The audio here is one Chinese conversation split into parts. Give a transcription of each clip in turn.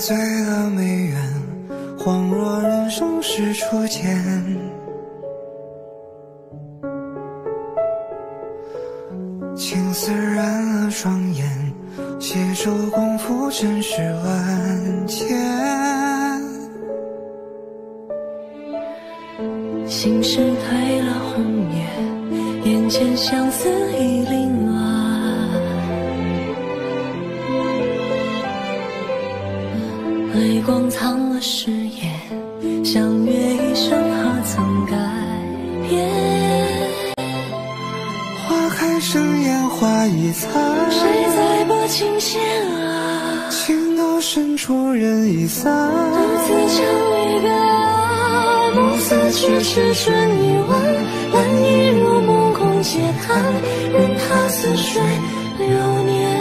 醉了没缘，恍若人生是初见。青丝染了双眼，携手共赴尘世万千。 心事褪了红颜，眼前相思已凌乱。泪光藏了誓言，相约一生何曾改变。 花开生烟花易残， 谁在拨琴弦啊？ 情到深处人已散， 独自唱离别啊。暮色去迟春已晚，蓝衣如梦空嗟叹，任他似水流年。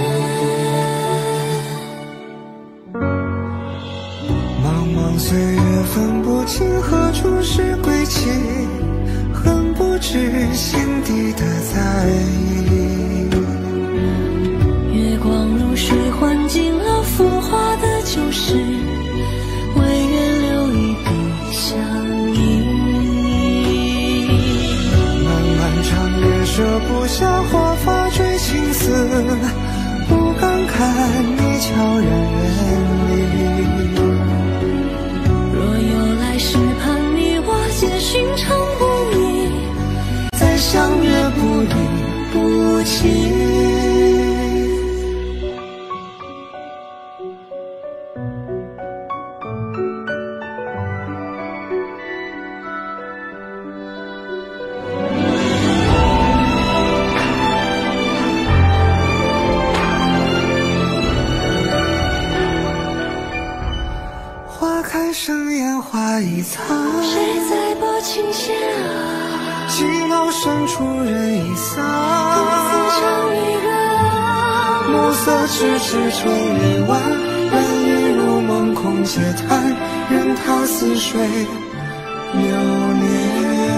茫茫岁月分不清何处是归期，恨不知心底的在意。 月光如水换尽了浮华的旧事，唯愿留一笔相依。 漫漫长夜舍不下华发追青丝，不敢看你悄然远离。 若有来世盼你我皆寻常不易，再相约不离不弃。 花开生烟花易残， 谁在拨琴弦啊？ 情到深处人已散， 独自唱离别啊。 暮色迟迟春已晚，蓝衣如梦空嗟叹，任他似水流年。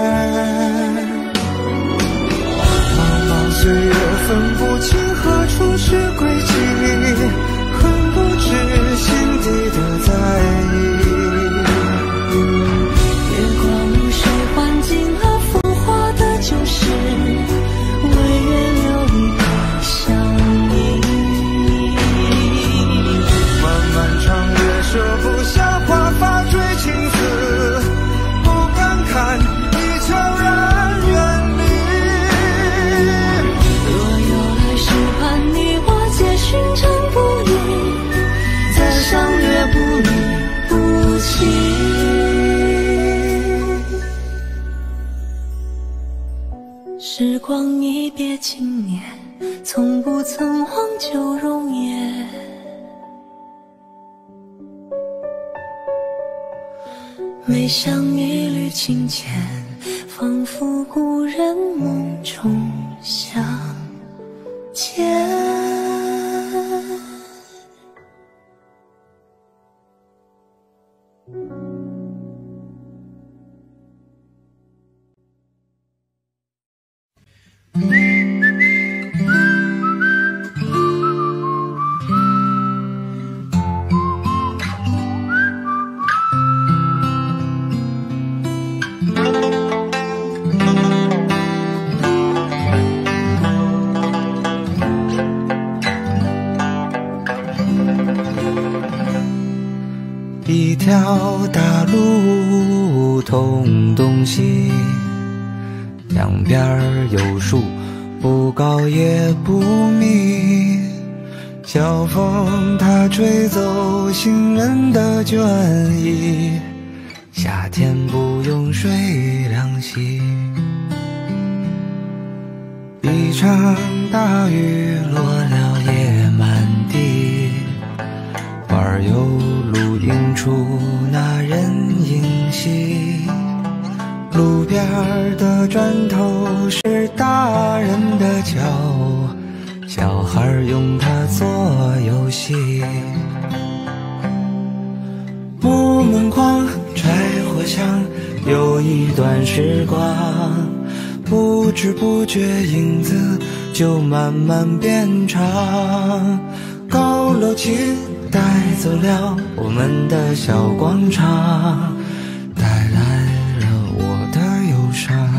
茫茫岁月分不清何处是归期，恨不知心底的在意。 月光如水换尽了浮华的旧事，唯愿留一笔相依。 漫漫长夜舍不下华发追青丝，不敢看你悄然远离。 若有来世盼你我皆寻常不易，再相约不离不弃。时光一别经年，从不曾忘旧容颜。每想一缕清浅，仿佛故人梦中相见。 一条大路通东西，两边有树，不高也不密。小风它吹走行人的倦意，夏天不用睡凉席。一场大雨落了夜满地，花儿有路映出那人影稀。路边的砖头是大人的脚，小孩用它做游戏。木门框，柴火香，有一段时光，不知不觉影子就慢慢变长。高楼起， 带走了我们的小广场，带来了我的忧伤。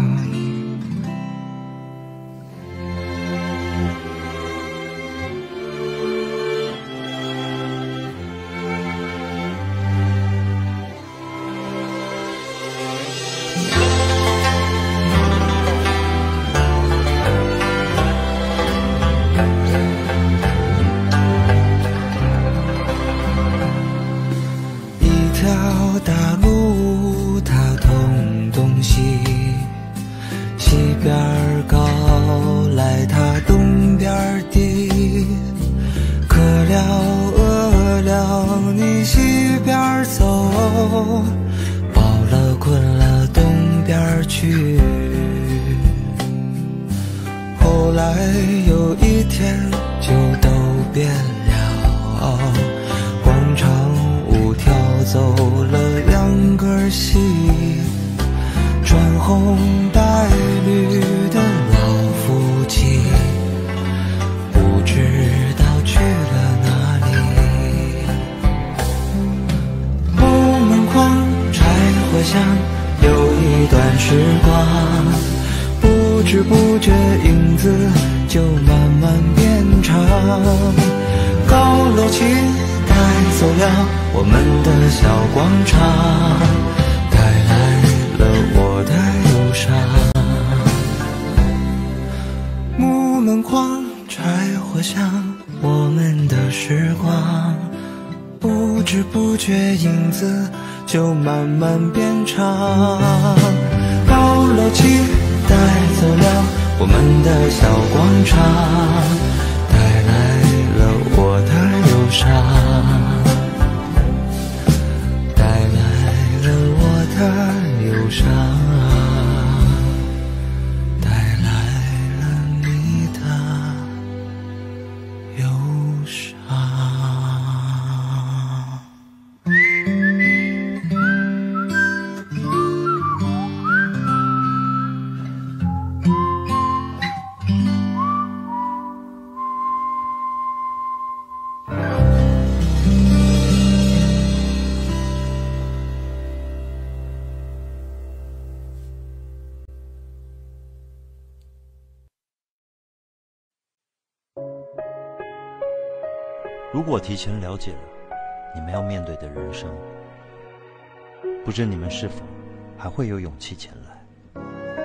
大路它通东西，西边高来它东边低，渴了饿了你西边走，饱了困了东边去。后来有一天就都变了，广场舞跳走了2根戏，穿红戴绿的老夫妻，不知道去了哪里。木门框柴火香，有一段时光，不知不觉影子就慢慢变长。高楼起带走了我们的小广场，带来了我的忧伤。木门框柴火香，我们的时光，不知不觉影子就慢慢变长。高楼起带走了我们的小广场，带来了我的忧伤，带来了我的忧伤，带来了你的忧伤。 如果提前了解了你们要面对的人生，不知你们是否还会有勇气前来。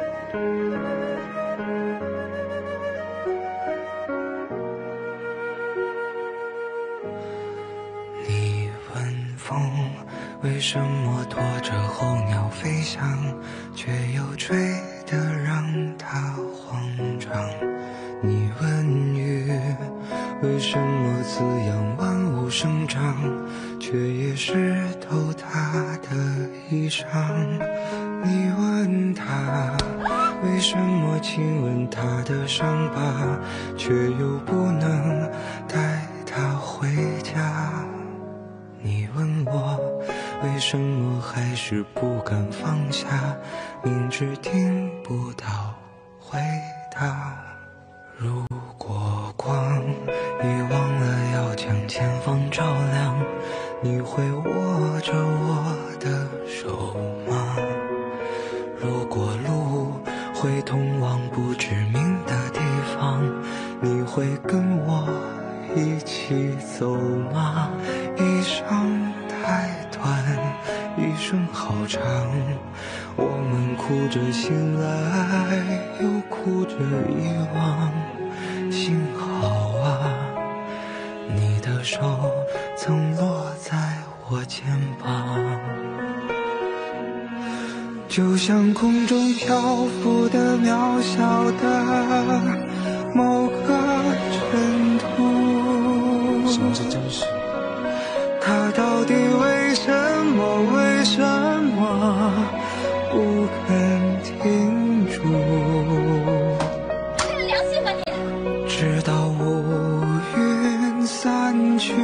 你问风为什么拖着候鸟飞翔，却又吹得让它慌张。你问雨为什么滋养万物生长，却也湿透它的衣裳。你问他为什么亲吻他的伤疤，却又不能带他回家。你问我为什么还是不敢放下，明知听不到回答。如果光已忘了要将前方照亮，你会握着我的手吗？如果路会通往不知名的地方，你会跟我一起走吗？一生太短，一生好长，我们哭着醒来，又哭着遗忘。幸好啊，你的手曾落在我肩膀，就像空中漂浮的渺小的某个尘土。 什么是真实？ 它到底为什么不肯停住？ 良心吧你！ 直到乌云散去，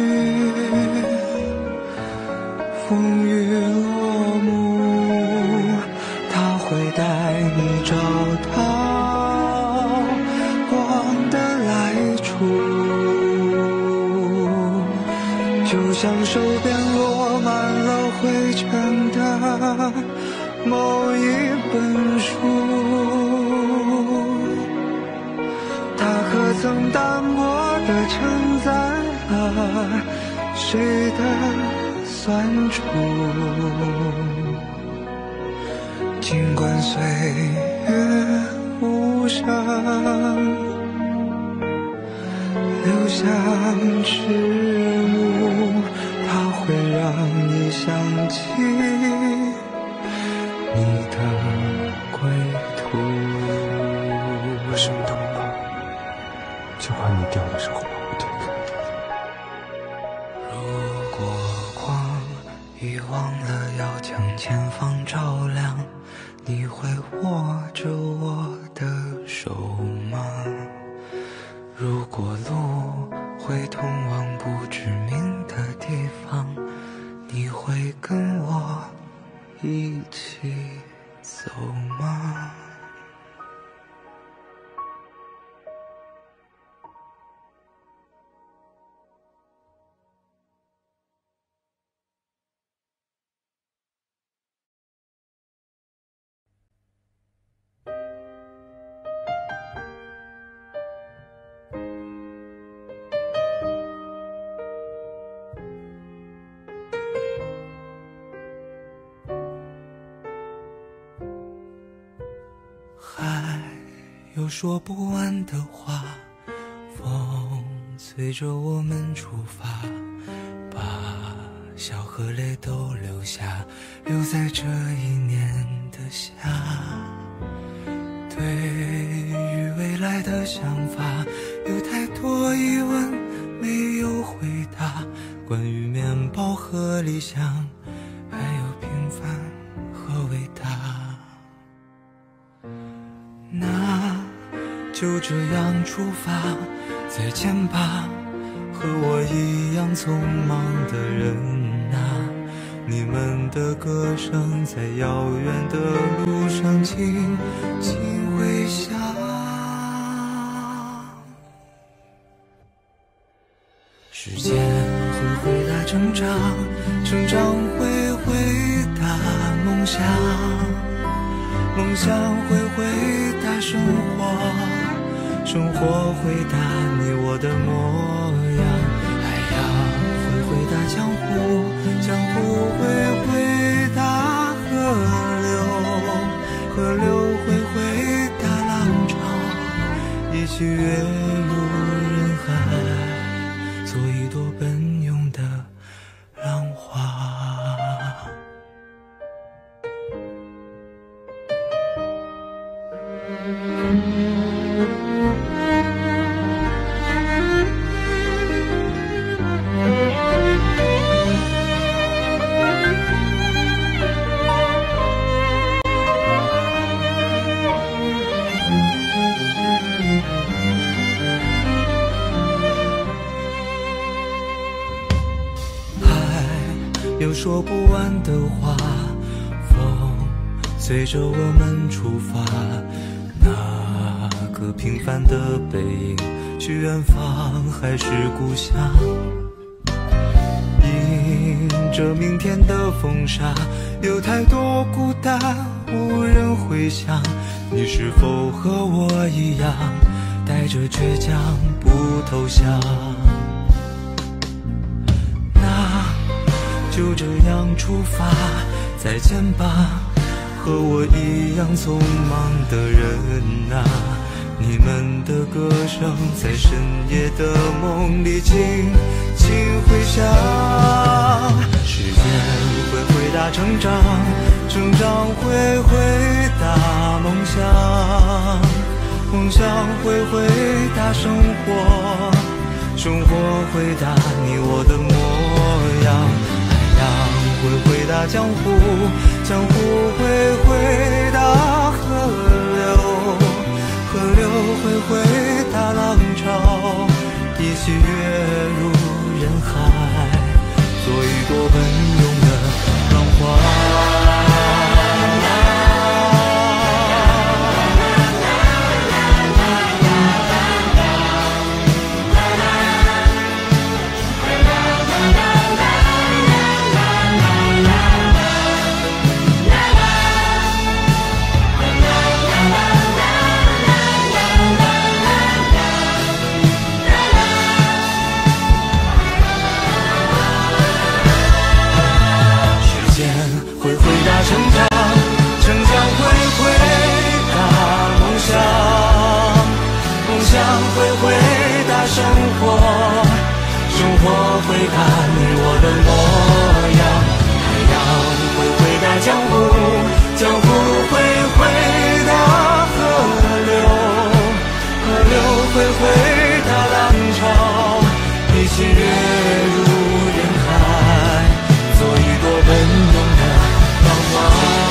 风雨落幕，它会带你找到光的来处。 像手边落满了灰尘的某一本书，它可曾淡薄地承载了谁的酸楚？尽管岁月无声，留下迟暮，它会让你想起你的归途。 我什么都不怕，就怕你掉的时候把我推开。 如果光遗忘了要将前方照亮，你会握着我的手吗？如果路会通往不知名的地方，你会跟我一起走吗？还有说不完的话，风随着我们出发，把笑和泪都留下，留在这一年的夏。对于未来的想法，有太多疑问没有回答，关于面包和理想，还有平凡和伟大。那就这样出发，再见吧，和我一样匆忙的人啊，你们的歌声在遥远的路上轻轻回响。时间会回答成长，成长会回答梦想，梦想会回答生活，生活回答你我的模样，海洋会回答江湖，江湖会回答河流，河流会回答浪潮，一起跃入人海，做一朵奔涌的浪花。有说不完的话，风随着我们出发，那个平凡的背影，是远方还是故乡？迎着明天的风沙，有太多孤单无人回响，你是否和我一样，带着倔强不投降？就这样出发，再见吧，和我一样匆忙的人啊，你们的歌声在深夜的梦里轻轻回响。时间会回答成长，成长会回答梦想，梦想会回答生活，生活回答你我的模样，会回答江湖，江湖会回答河流，河流会回答浪潮，一起跃入人海，做一朵奔涌的浪花。 会回答生活，生活回答你我的模样，海洋会回答江湖，江湖会回答河流，河流会回答浪潮，一起跃入人海，做一朵奔涌的浪花。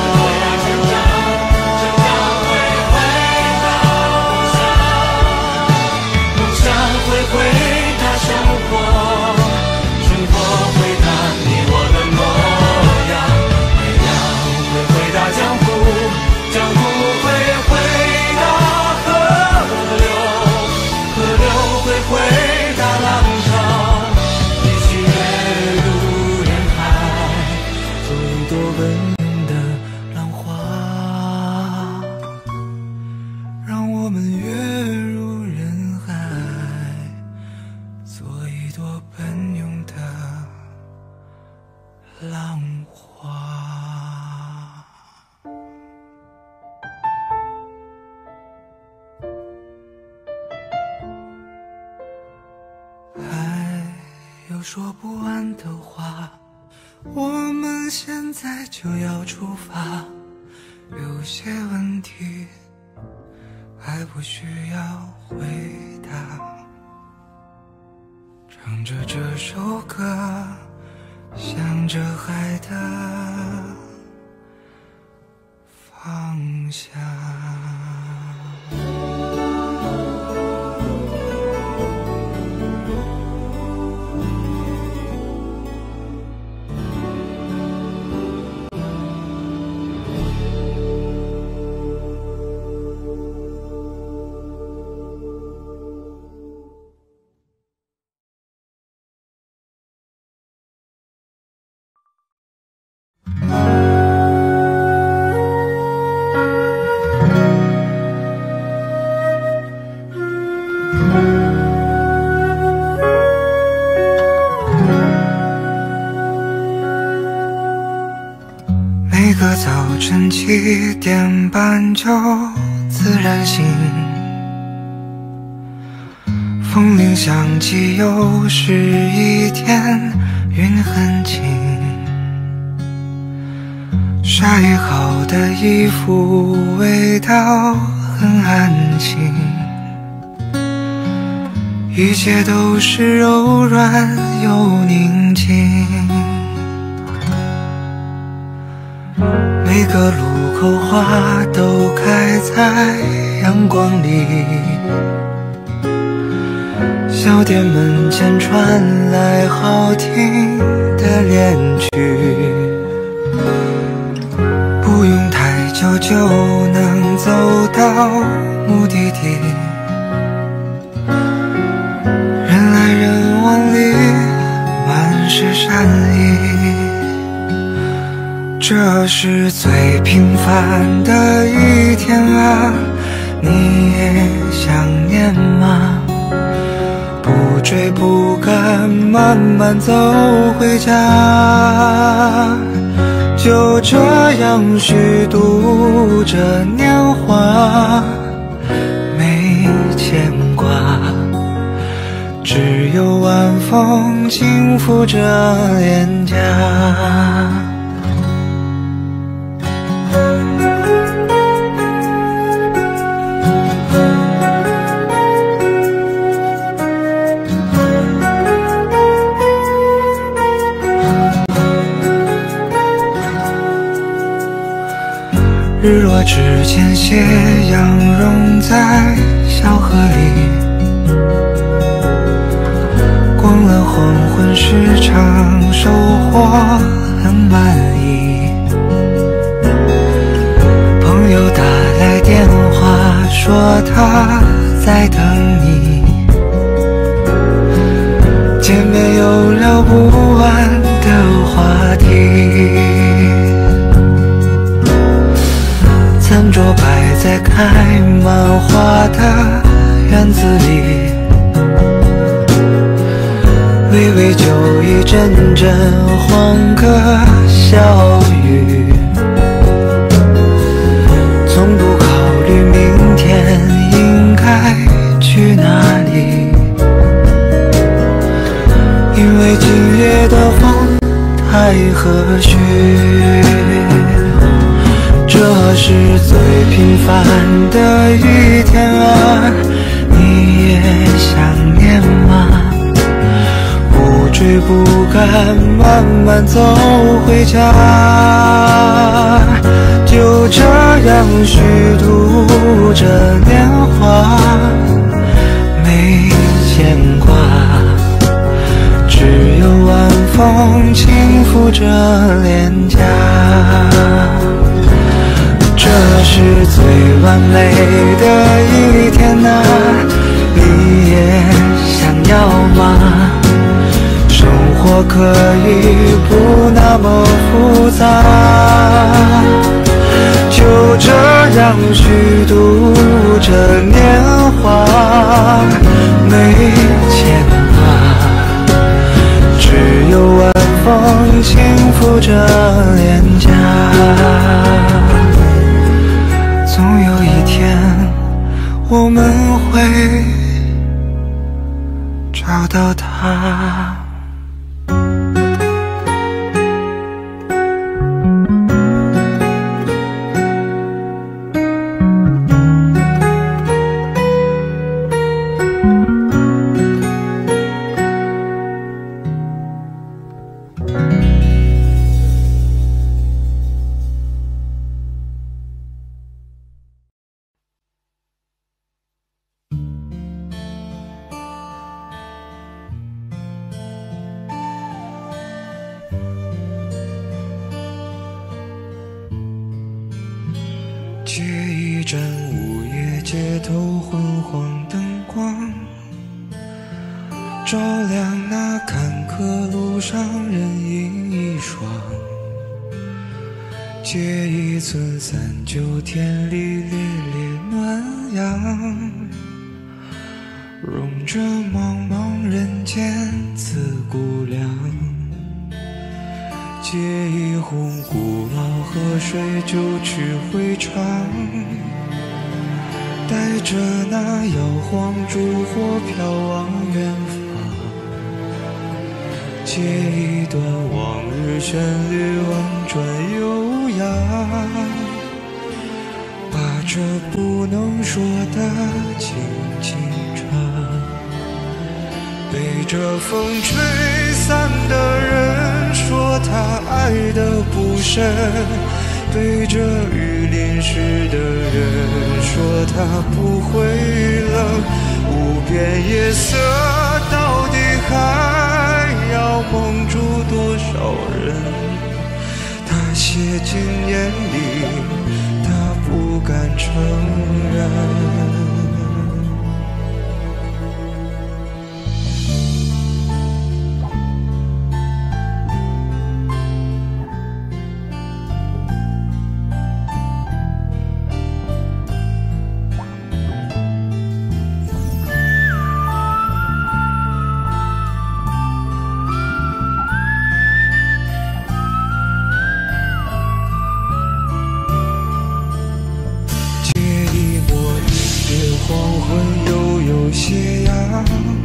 有说不完的话，我们现在就要出发。有些问题还不需要回答。唱着这首歌，向着海的方向。每个早晨7点半就自然醒，风铃响起，又是一天，云很轻。晒好的衣服，味道很安静，一切都是柔软又宁静。每个路口花都开在阳光里，小店门前传来好听的恋曲，不用太久就能走到目的地，人来人往里满是善意。这是最平凡的一天啊，你也想念吗？不追不赶，慢慢走回家，就这样虚度着年华，没牵挂，只有晚风轻拂着脸颊。日落之前，斜阳融在小河里，逛了黄昏市场，收获很满意。朋友打来电话说他在等你，见面有聊不完的话题。餐桌摆在开满花的院子里，微微酒意，阵阵欢歌笑语，从不考虑明天应该去何须？这是最平凡的一天啊，你也想念吗？不追不赶，慢慢走回家，就这样虚度着年华，没牵挂，只有晚风轻拂着脸颊。这是最完美的一天啊，你也想要吗？生活可以不那么复杂，就这样虚度着年华，没牵挂，只有晚风轻拂着脸颊。总有一天我们会找到他。借一盏午夜街头昏黄灯光，照亮那坎坷路上人影一双。借一寸39天里烈烈暖阳，融着茫茫人间自顾量。借一壶古老河水，旧曲回肠，带着那摇晃烛火飘往远方。借一段往日旋律婉转悠扬，把这不能说的轻轻唱。被这风吹散的人说他爱得不深，被这雨淋湿的人说他不会冷。无边夜色到底还要蒙住多少人？他写进眼里，他不敢承认。黄昏悠悠斜阳，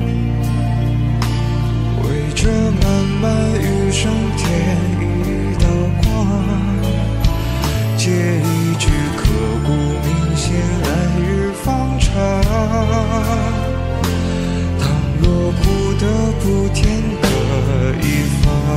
为这漫漫余生添一道光。借一句刻骨铭心，来日方长。倘若不得不天各一方，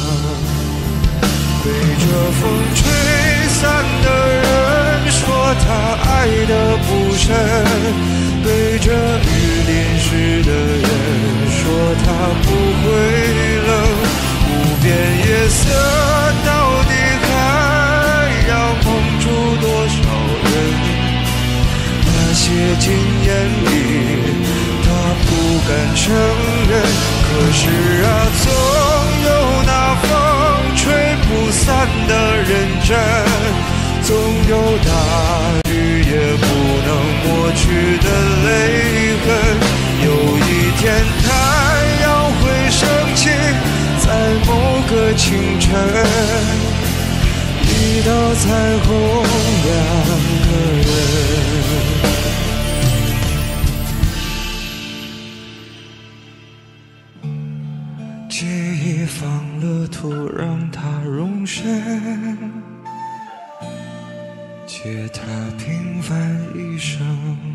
被这风吹散的人说他爱得不深，被这雨淋湿的人说他不会冷。无边夜色到底还要蒙住多少人？他写进眼里，他不敢承认。可是啊，总有那风吹不散的认真，总有大雨也不能抹去的泪痕。有一天太阳会升起，在某个清晨，一道彩虹，两个人。借一方乐土，让它融终身，借他平凡一生。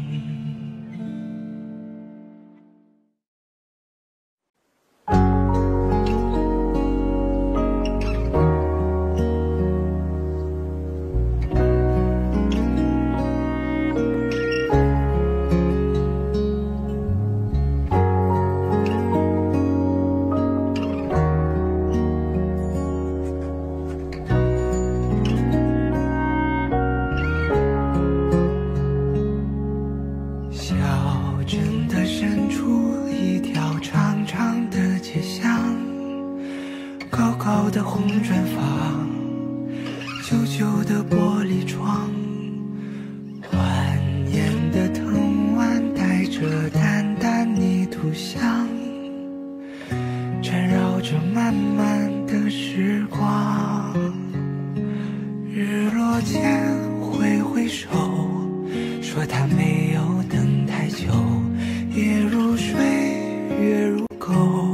高的红砖房，旧旧的玻璃窗，蜿蜒的藤蔓带着淡淡泥土香，缠绕着漫漫的时光。日落前挥挥手，说他没有等太久，夜如水，月如钩，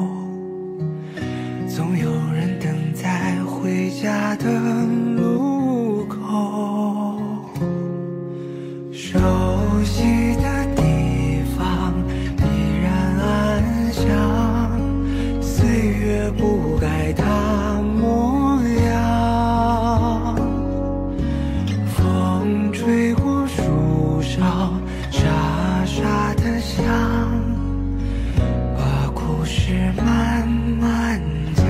总有人等在回家的路口。熟悉的地方依然安详，岁月不改它模样。风吹过树梢，沙沙的响，把故事慢慢讲。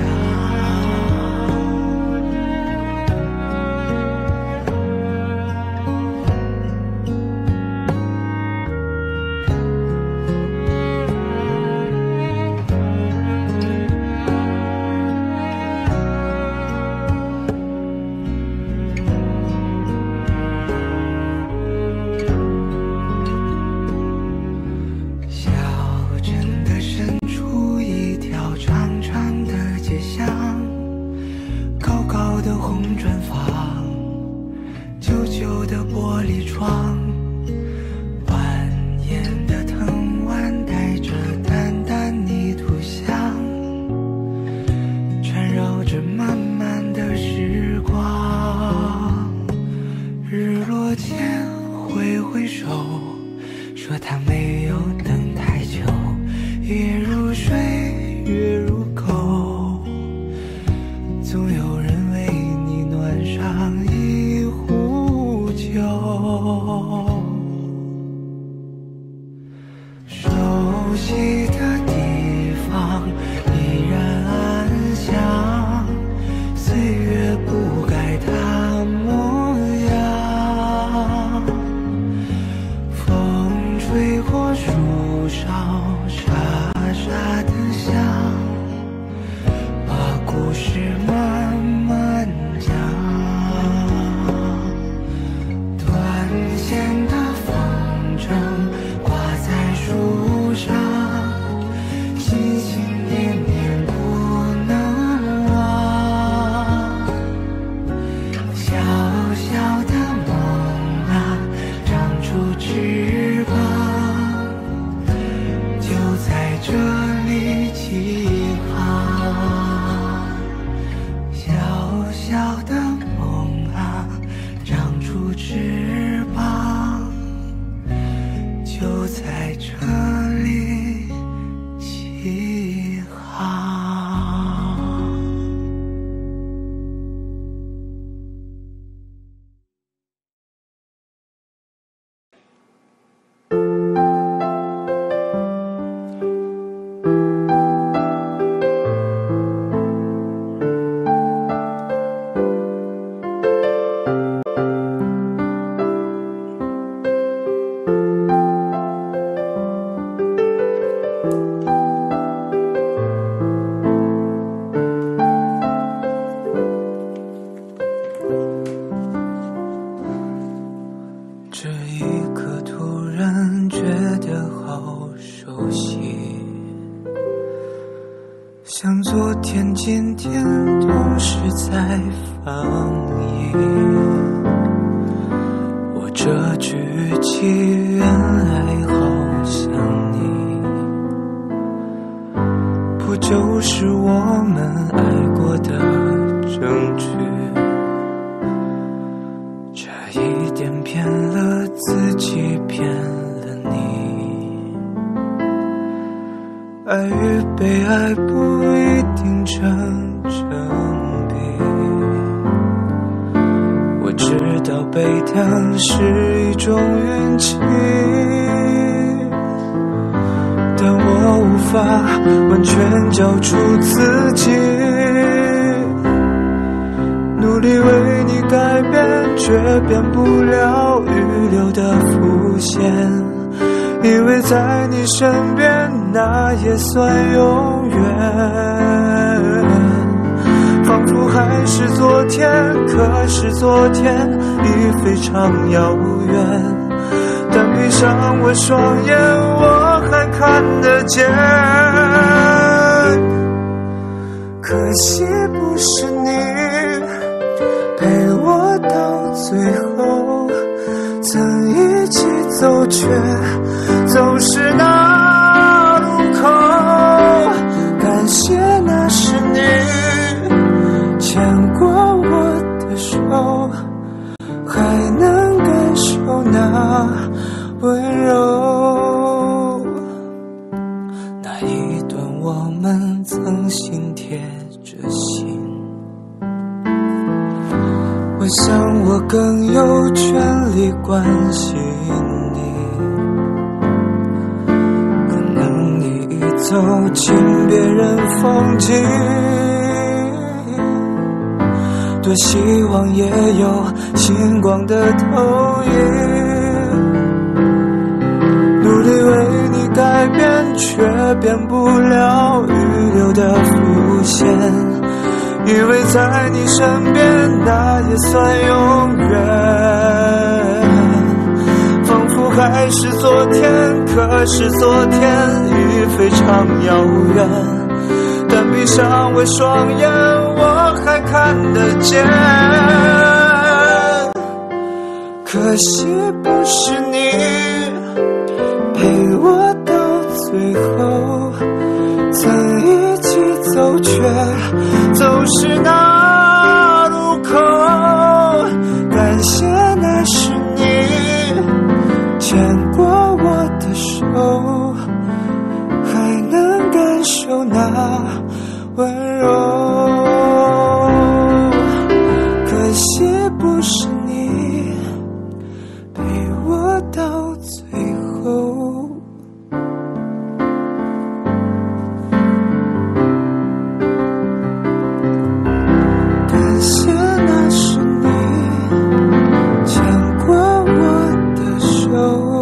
玻璃窗，蜿蜒的藤蔓带着淡淡泥土香，缠绕着漫漫的时光。日落前挥挥手，说他没有等太久，夜如水，月如钩，总有人为你暖上一壶酒。熟悉的地方依然安详，岁月不改它模样。风吹过树梢，沙沙的响，把故事慢慢讲。断线的风筝挂在树上，心心念念不能忘。小小的梦啊，长出翅膀，就在这里起航。小小的梦啊，长出翅膀，就在这里起航。这一刻突然觉得好熟悉，像昨天今天同时在放映。我这句语气原来好像你，不就是我们爱过的争取，这一点骗了自己，骗了你。爱与被爱不一定成正比，我知道被疼是一种运气，但我无法完全交出自己，努力为你改变，却变不了预留的伏线，以为在你身边那也算永远，仿佛还是昨天，可是昨天已非常遥远，但闭上我双眼，我还看得见。可惜不是你陪我到最后，曾一起走，却走失那路口。感谢那是你牵过我的手，还能感受那温柔，那一段我们曾心贴着心。我想我更有权利关心你，可能你已走进别人风景，多希望也有星光的投影，努力为你改变，却变不了预留的伏线，以为在你身边那也算永远，仿佛还是昨天，可是昨天已非常遥远，但闭上我双眼，我还看得见。可惜不是你陪我到最后，曾一起走，却走失那路口。感谢那是你牵过我的手，还能感受那温柔。可惜不是你陪我到最后。感谢那是你牵过我的手。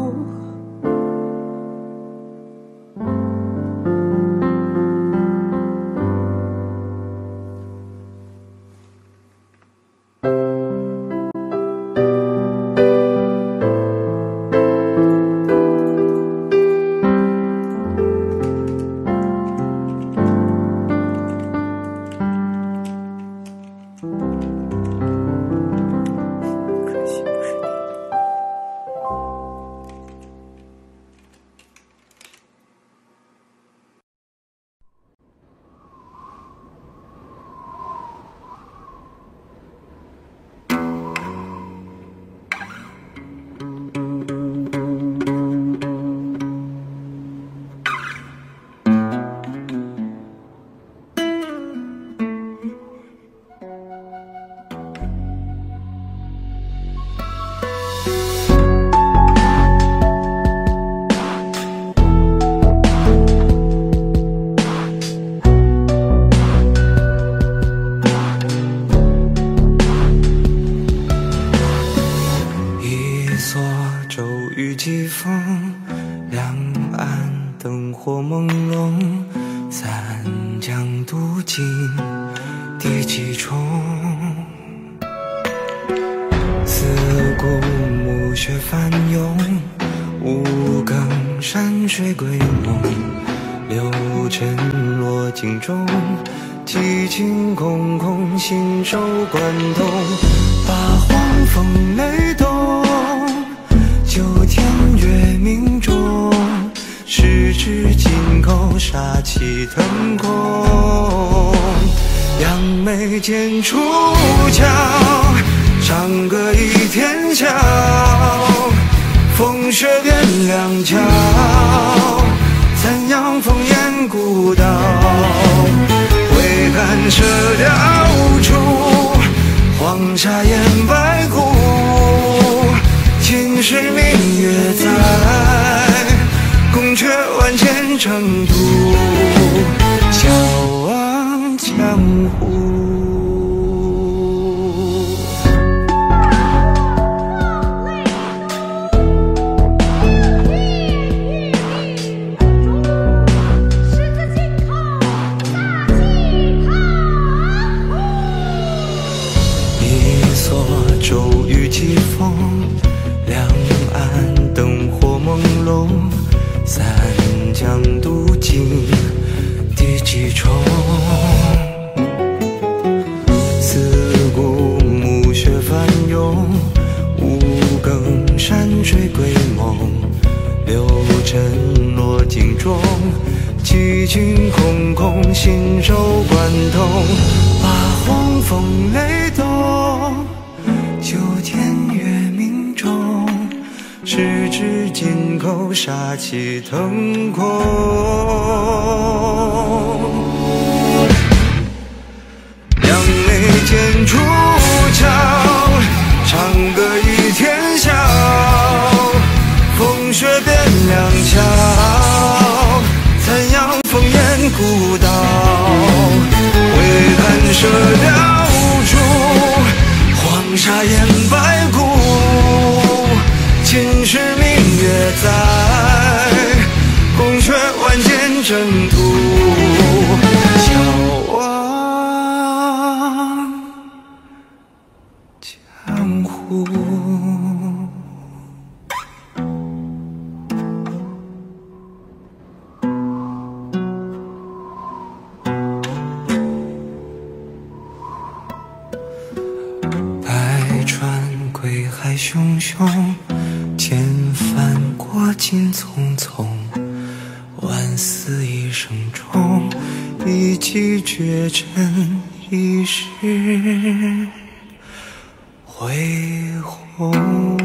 季风，两岸灯火朦胧，三江渡尽第几重？四顾暮雪翻涌，五更山水归梦，六尘落镜中，寂静空空，信手贯动，八荒风雷动，九天月明中，十指紧扣，杀气腾空。 杨梅见楚桥，长歌一天桥，风雪变两桥，残阳烽烟古道，挥汗射雕处，黄沙掩白骨，秦时明月在，宫阙万千征途，笑望江湖。骤雨疾风，两岸灯火朦胧，三江渡尽第几重？四顾暮雪翻涌，五更山水归梦，六尘落镜中，几经空空，信手贯通，八荒风雷动，九天月明中，十指紧扣，杀气腾空。杨梅见楚桥，长歌一天笑，风雪变两桥，残阳烽烟古道，挥汗射雕处，黄沙掩白骨，秦时明月在，宫阙万千征途，笑望江湖。归海汹汹，千帆过尽匆匆，万死一生中，一骑绝尘，一世恢宏。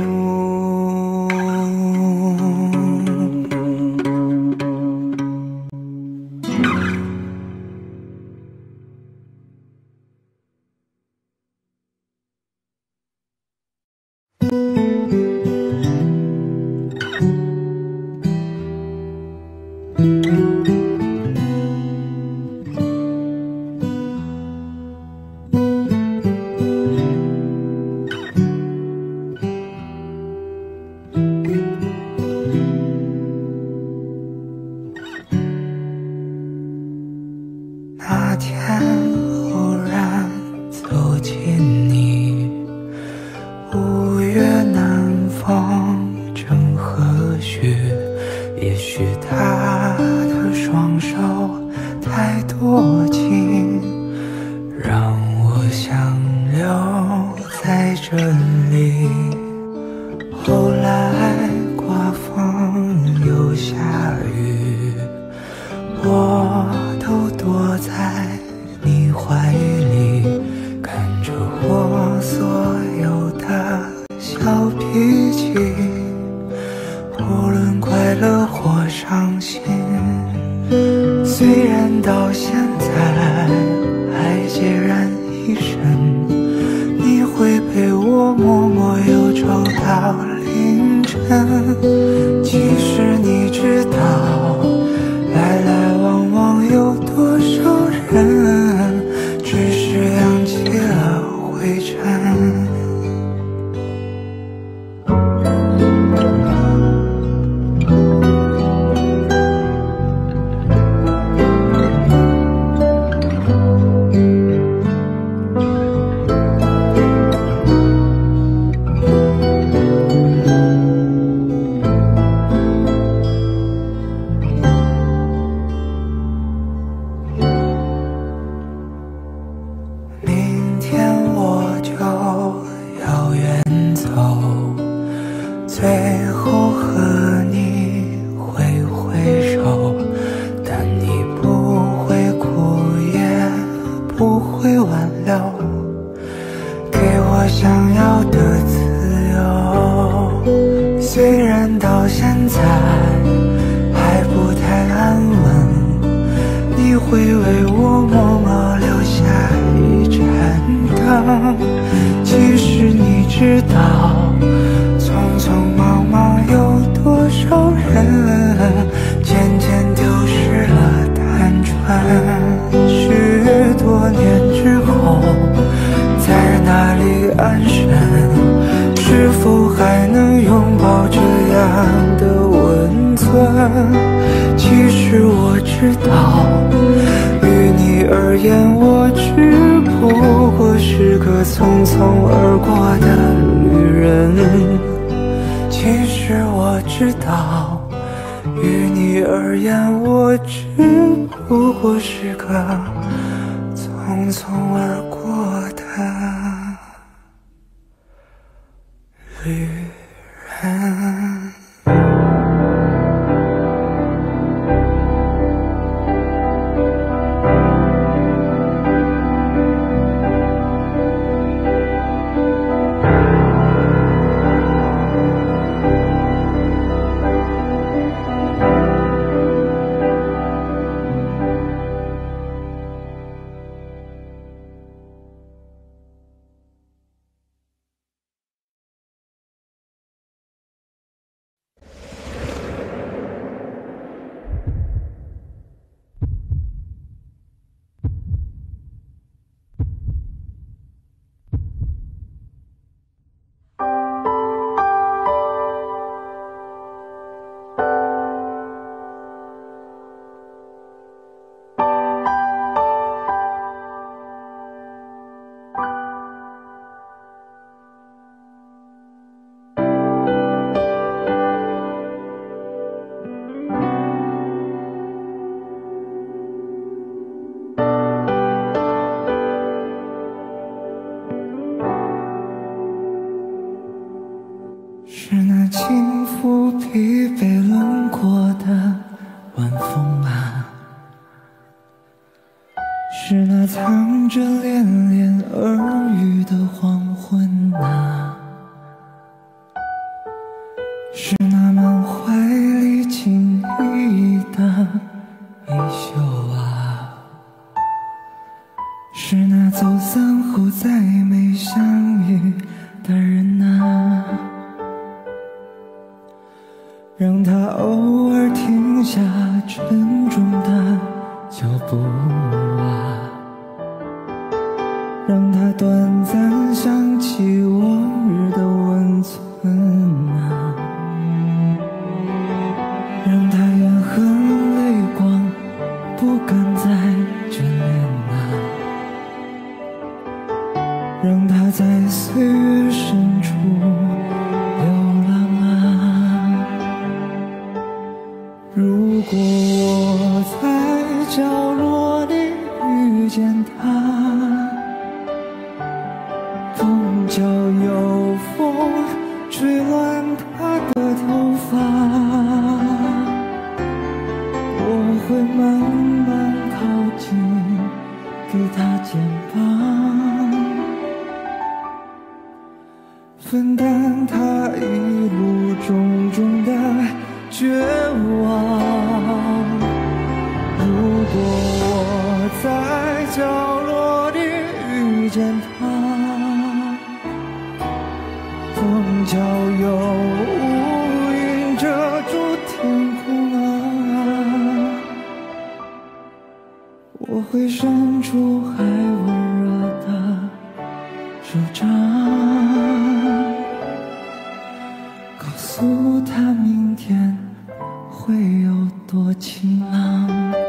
那天忽然走近你，五月南风正和煦，也许他的双手太多情，让我想留在这里。后来刮风又下雨，我都躲在你怀里，看着我所有的小脾气，无论快乐或伤心。虽然到现在还孑然一身，你会陪我默默忧愁到凌晨。其实你知道，来来往往有多少人，只是扬起了灰尘。 在还不太安稳，你会为我默默留下一盏灯。其实你知道，匆匆忙忙有多少人渐渐丢失了单纯。许多年之后，在哪里安身？是否还能拥抱这样的温存？其实我知道，于你而言，我只不过是个匆匆而过的旅人。其实我知道，于你而言，我只不过是个匆匆而过的旅人。是那轻抚疲惫轮廓的晚风啊，是那藏着恋恋耳语的黄昏啊，是那满怀里情意的衣袖啊，是那走散后再没相遇的人啊，让他偶尔停下沉重的脚步啊，让他短暂想起往日的温存啊，让他怨恨泪光不敢再眷恋啊，让他在岁月深处如果我在角落里遇见他，碰巧有风吹乱他的头发，我会慢慢靠近，给他肩膀，分担他一路种种的绝望。如果我在角落里遇见他，碰巧有乌云遮住天空啊，我会伸出还温热的手掌，告诉他明天会有多晴朗。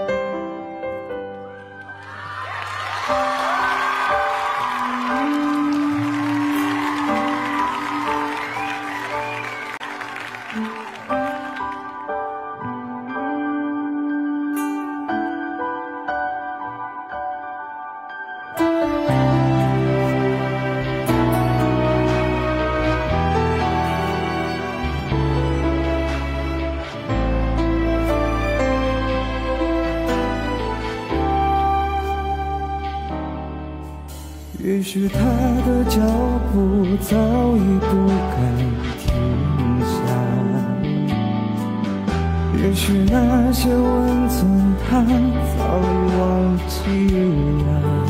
也许他的脚步早已不敢停下， 也许那些温存他早已忘记了，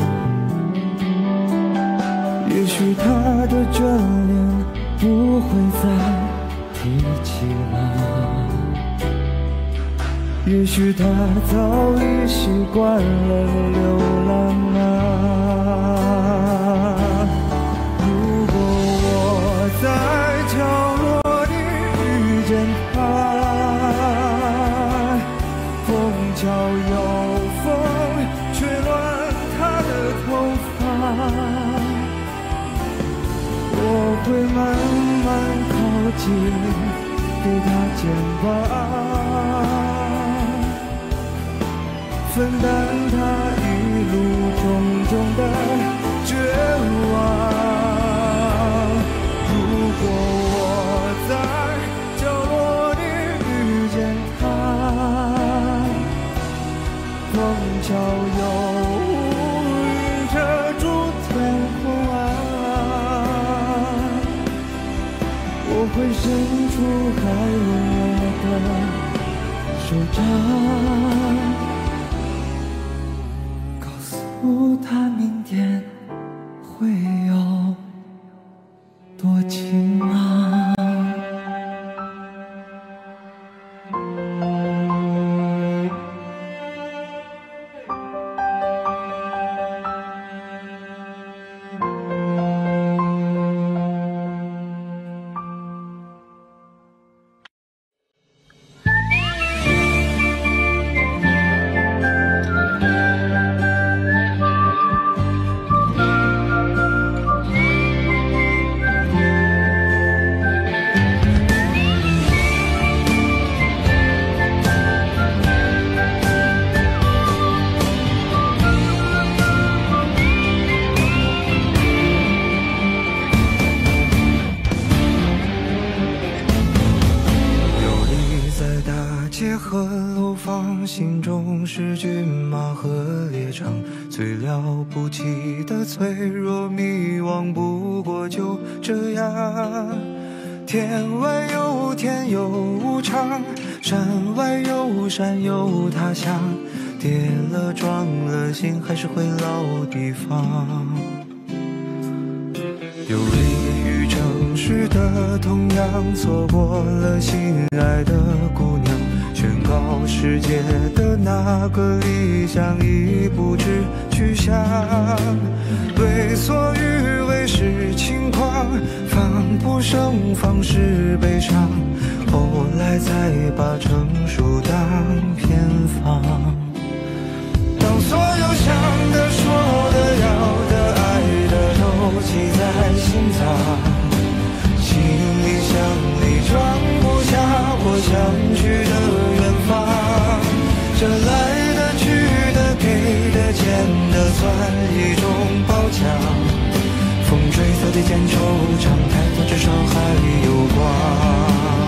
也许他的眷恋不会再提起了，也许他早已习惯了流浪啊。如果我在角落里遇见他，风悄有风吹乱他的头发，我会慢慢靠近，给他肩膀，分担他一路种种的绝望。如果我在角落里遇见他，风悄有云遮住天空啊，我会伸出还温热的手掌，告诉他明天会有多晴朗。和楼房，心中是骏马和猎场，最了不起的脆弱迷惘，不过就这样。天外有天有无常，山外有山有他乡，跌了撞了心还是回老地方。游离于城市的同样，错过了心爱的姑娘，宣告世界的那个理想已不知去向。为所欲为是轻狂，防不胜防是悲伤，后来才把成熟当偏方。当所有想的说的要的爱的都记在心脏，行李箱里装不下我想去的远方，这来的去的给的欠的算一种褒奖。风吹草低见惆怅，抬头至少还有光。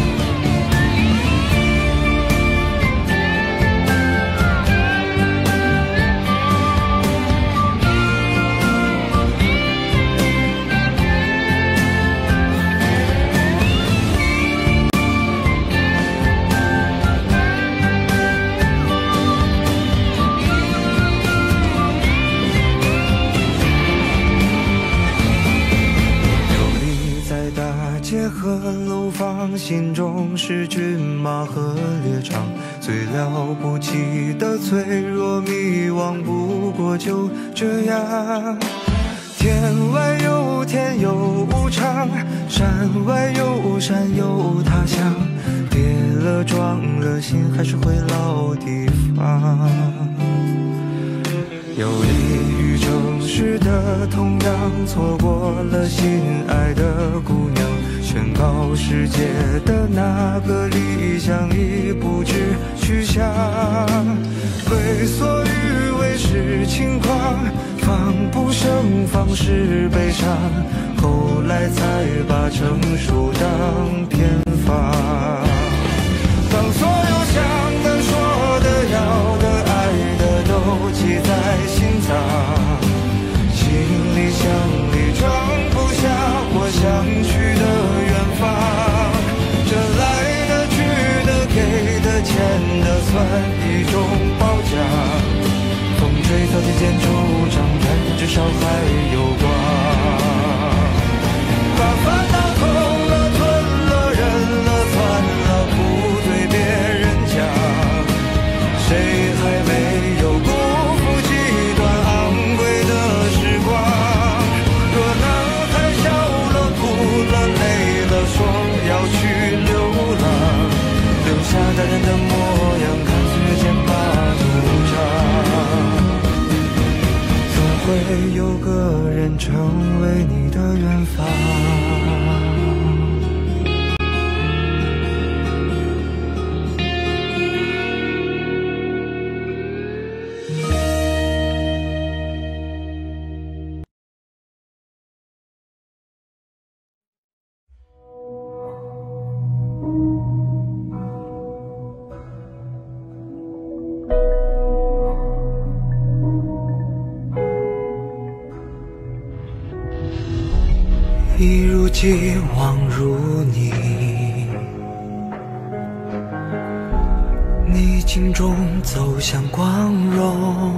和楼房，心中是骏马和猎场，最了不起的脆弱迷惘，不过就这样。天外有天有无常，山外有山有他乡，跌了撞了心还是回老地方。游离于城市的同样，错过了心爱的姑娘，宣告世界的那个理想已不知去向。为所欲为是轻狂，防不胜防是悲伤，后来才把成熟当偏方。当所有想的说的要的爱的都记在心脏，行李箱里装不下我想去的远方，这来的去的给的的算一种褒奖。风吹草低见惆怅，但至少还有光。把烦恼吞了吞了忍了算了，不对别人讲。谁还没有辜负几段昂贵的时光？若男孩笑了哭了累了说要去流浪，留下大人的模样，看岁月剑拔弩张。总会有个人成为你的远方。一如既往如你，逆境中走向光荣。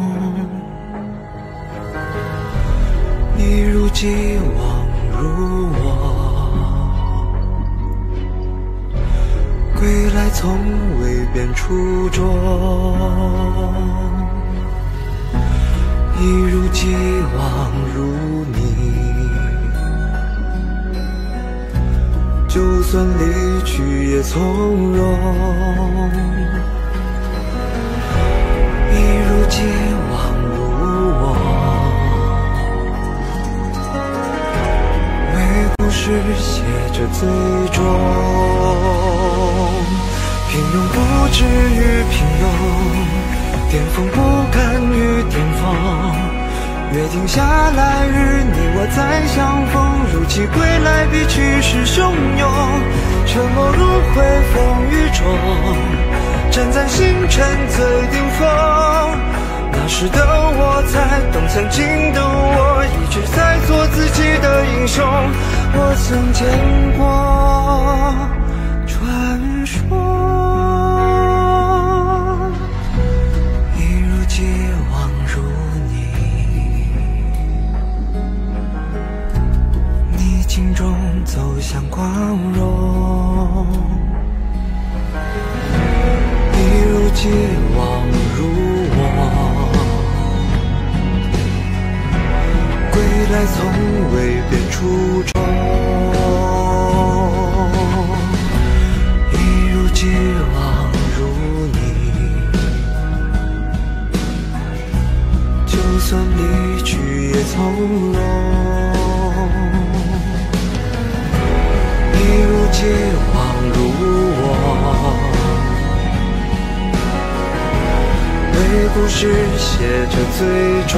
一如既往如我，归来从未变初衷。一如既往如你，就算离去也从容。一如既往如我，为故事写着最终。平庸不至于平庸，巅峰不甘于巅峰。约定下来日你我再相逢，如期归来比去时汹涌。沉默如灰风雨中，站在星辰最顶峰。那时的我才懂，曾经的我一直在做自己的英雄。我曾见过传说，一如既往如逆境中走向光荣。一如既往如我，归来从未变初衷。一如既往如你，就算离去也从容。一如既往如我，为故事写着最终。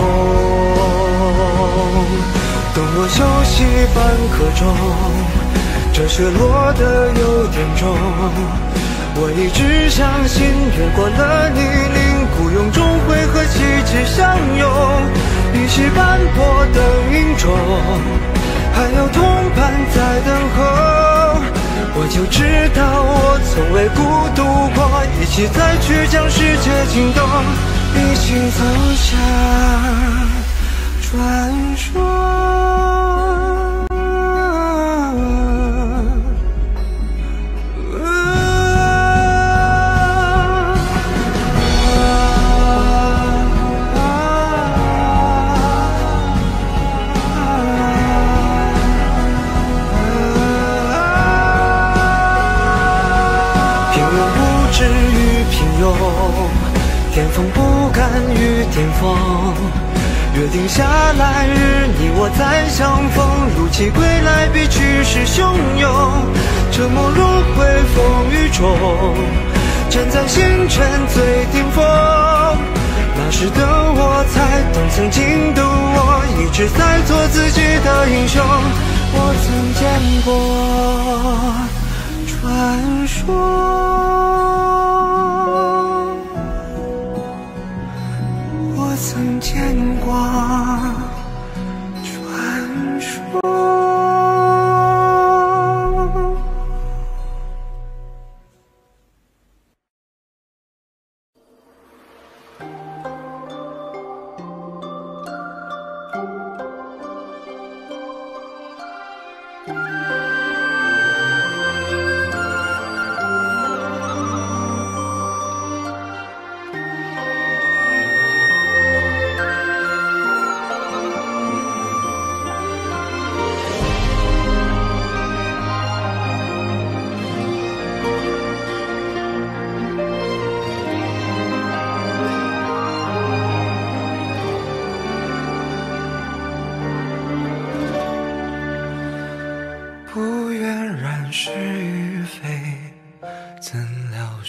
等我休息半刻钟，这坠落的有点重。我一直相信越过了泥泞，孤勇终会和奇迹相拥。一起斑驳的云中，还有同伴在等候。我就知道我从未孤独过，一起再去将世界惊动，一起走向传说。巅峰不甘于巅峰，约定下来日你我再相逢，如期归来比去时汹涌。沉默如灰风雨中，站在星辰最顶峰。那时的我才懂，曾经的我一直在做自己的英雄。我曾见过传说，我曾见过。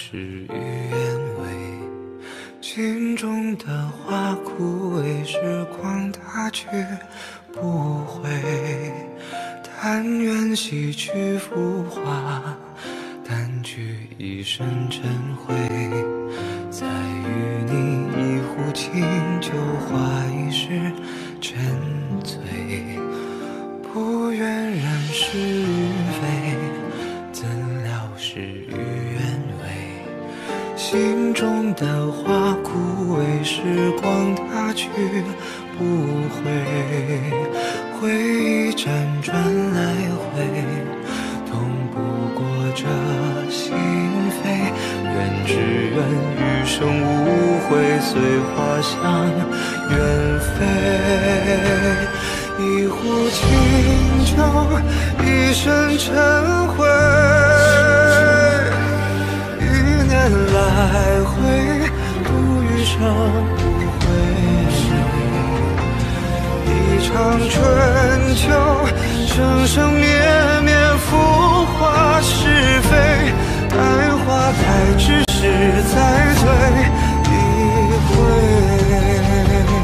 事与愿违，心中的花枯萎，时光它去不回。但愿洗去浮华，淡去一身尘灰，再与你一壶清酒，话一世沉醉。不愿人事与非，怎料事与愿违。心中的花枯萎，时光它去不回。回忆辗转来回，痛不过这心扉。愿只愿余生无悔，随花香远飞。一壶清酒，一身尘灰，一年来回，度余生无悔。一场春秋，生生灭灭，浮华是非。待花开之时，再醉一回。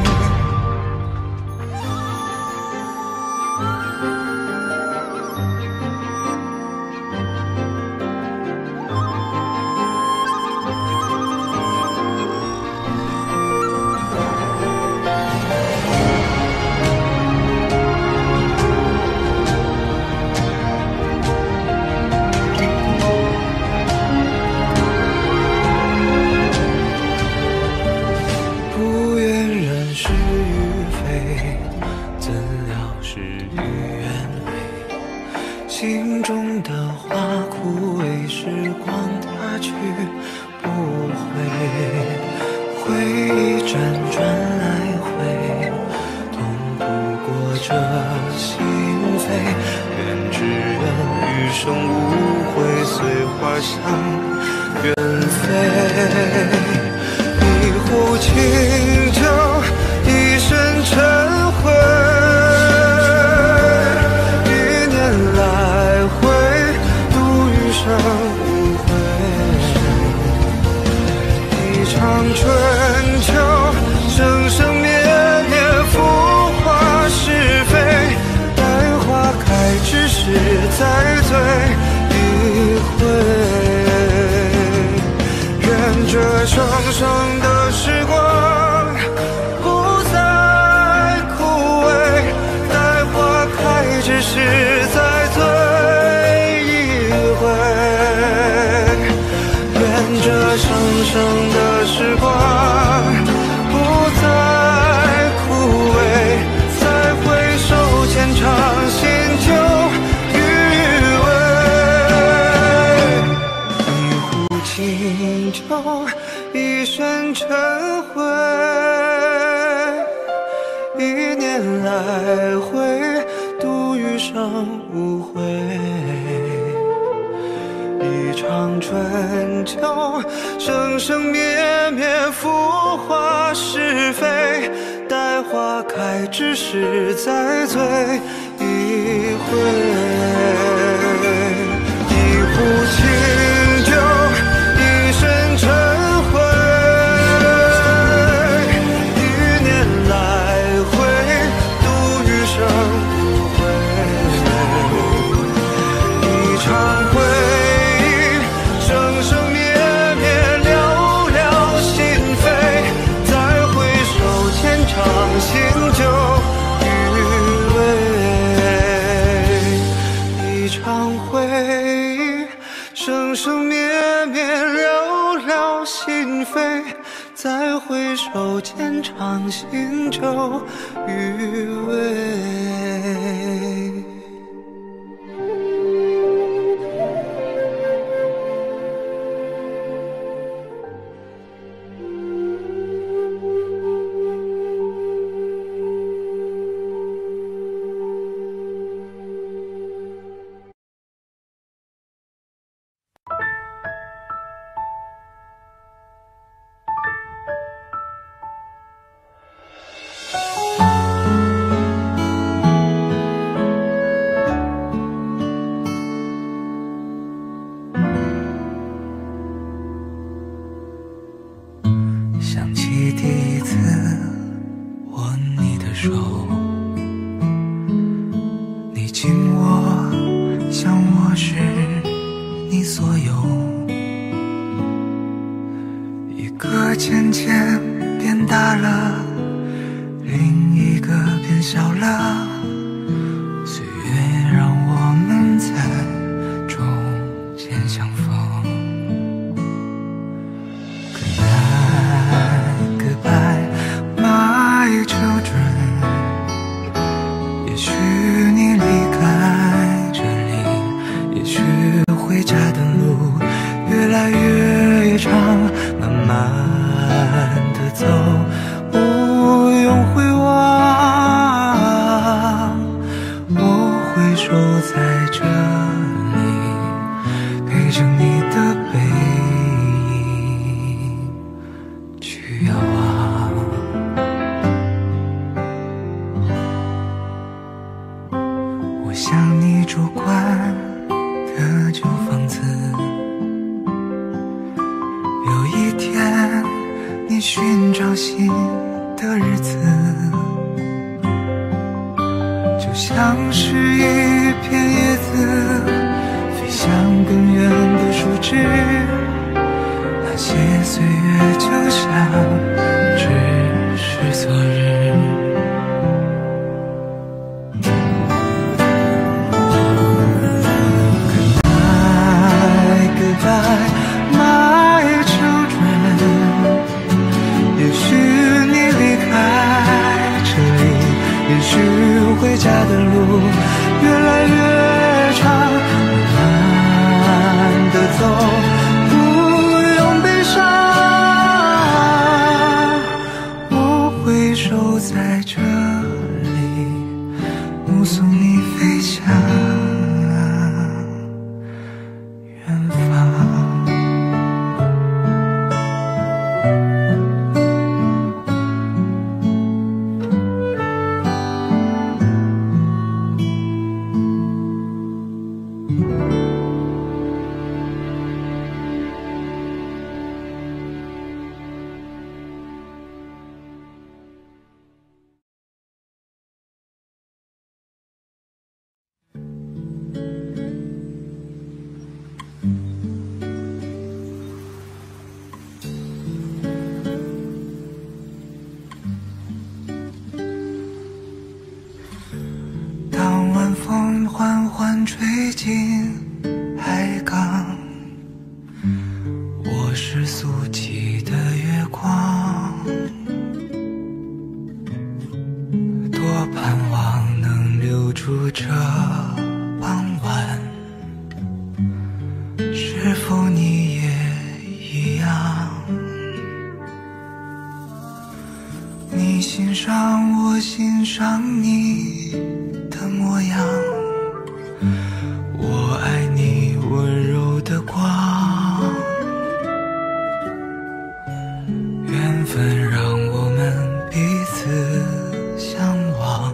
心中的花枯萎，时光它去不回。回忆辗转来回，痛不过这心扉。愿只愿余生无悔，随花香远飞。一壶清酒，一身尘灰。无悔，一场春秋，生生灭灭，浮华是非。待花开之时，再醉一回。愿这生生的时光不再枯萎，待花开之时，再醉。愿这生生的时光不再枯萎，再回首浅尝心酒余味。一壶清酒，一身尘灰，一年来回，度余生无悔。一场春秋，生生灭灭，浮华是非。待花开之时，再醉一回。一壶清酒，一身尘灰，一年来回，度余生无悔。一场回忆，生生灭灭，寥寥心扉。再回首，浅尝心酒余味。一场回忆，生生灭灭，寥寥心扉。再回首，浅尝心酒余味。 想起第一次握你的手，你紧握像我是你所有，一个渐渐变大了，另一个变小了，岁月让我们在中间相逢。Goodbye, my children。也许你离开这里，也许回家的路越来越长，慢慢地走，不用回望。我会守在这里，陪着你的背影去遥望。我想你住惯的旧房子，有一天你寻找新的日子，就像是一片叶子飞向更远的树枝，那些岁月就像只是昨日。Goodbye, my children。 也许你离开这里，也许回家的路越来越长，慢慢地走，不用悲伤。我会守在这里，目送你飞向远方。当晚风缓缓吹进海港，我是宿寂的月光，多盼望能留住这傍晚，是否你也一样？你欣赏我欣赏你的模样，我爱你温柔的光，缘分让我们彼此相望，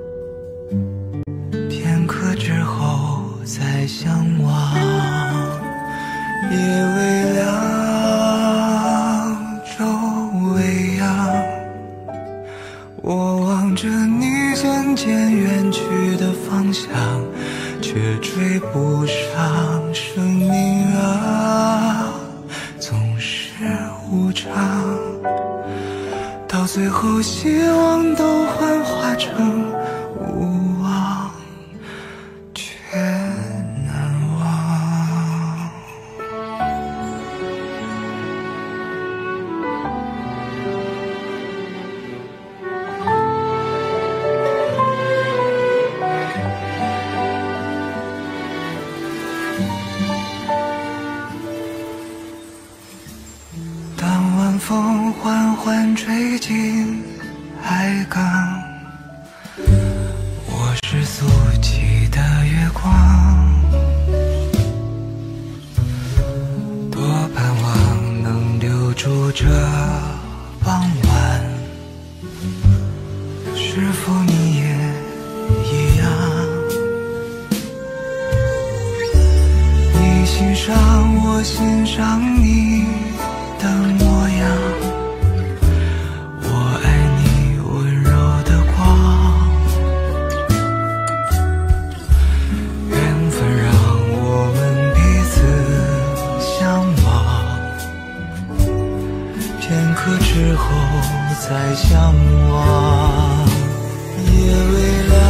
片刻之后再相望。夜微凉，昼微阳，我望着你渐渐远去的方向，却追不上生命啊，总是无常，到最后希望都幻化成无望，却难忘。当晚风缓缓吹进海港，我是宿寂的月光，多盼望能留住这傍晚，是否你也一样？你欣赏我欣赏你的模样， 片刻之后再相望，夜微凉，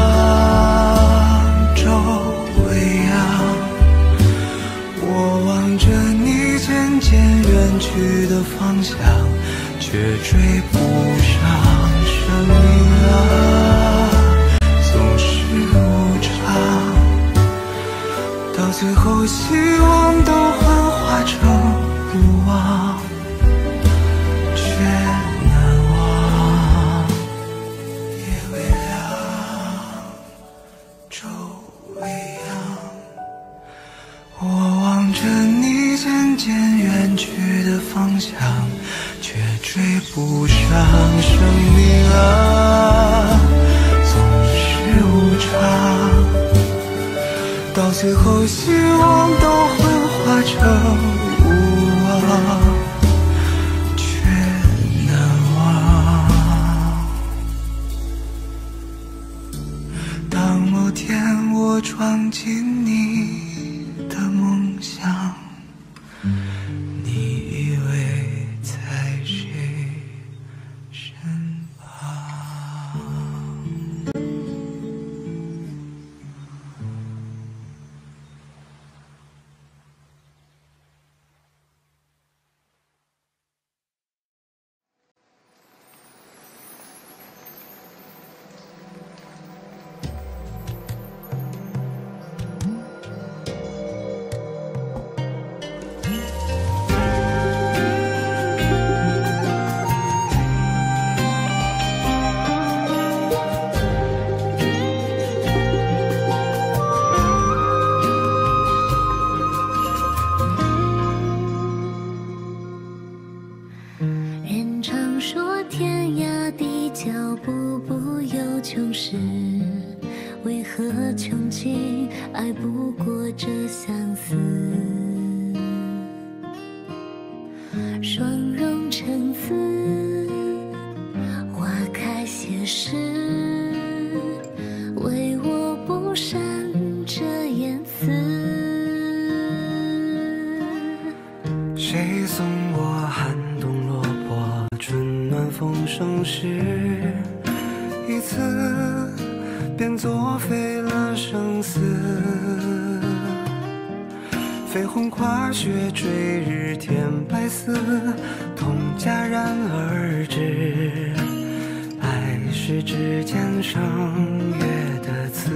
昼微阳，我望着你渐渐远去的方向，却追不上生命啊，总是无常，到最后希望都幻化成无望，却难忘。夜微凉，昼微阳，我望着你渐渐远去的方向，却追不上生命啊，总是无常，到最后希望都幻化成无望，却难忘。当某天我闯进你的梦乡，你依偎在谁身旁？ 人常说天涯的脚步不由穷时，为何穷尽爱不过这相思？双容成丝，花开谢时，唯我不善这言辞。 谁送我寒冬落魄，春暖风生时，一次便作废了生死。绯红跨雪坠日添白丝，痛戛然而止。爱是指尖上月的刺，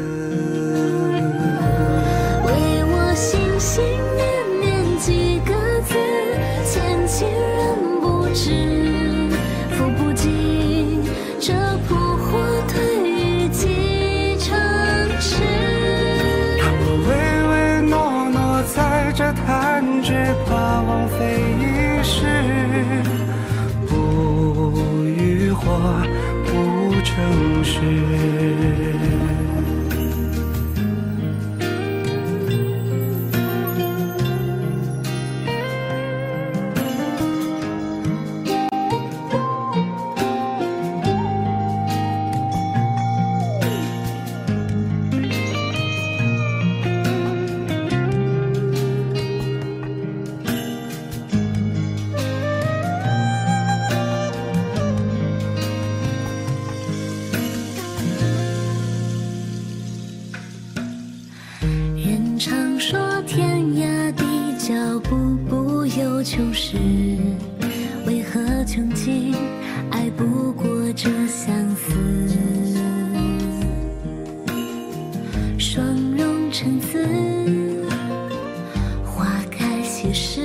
为我心心念念几个字，千情人不知，抚不尽这扑火褪于几城池。 让我唯唯诺诺在这弹指，怕枉费一世，不欲或不诚实。 人常说天涯的脚步不由穷时，为何穷尽爱不过这相思？双容成丝，花开谢时，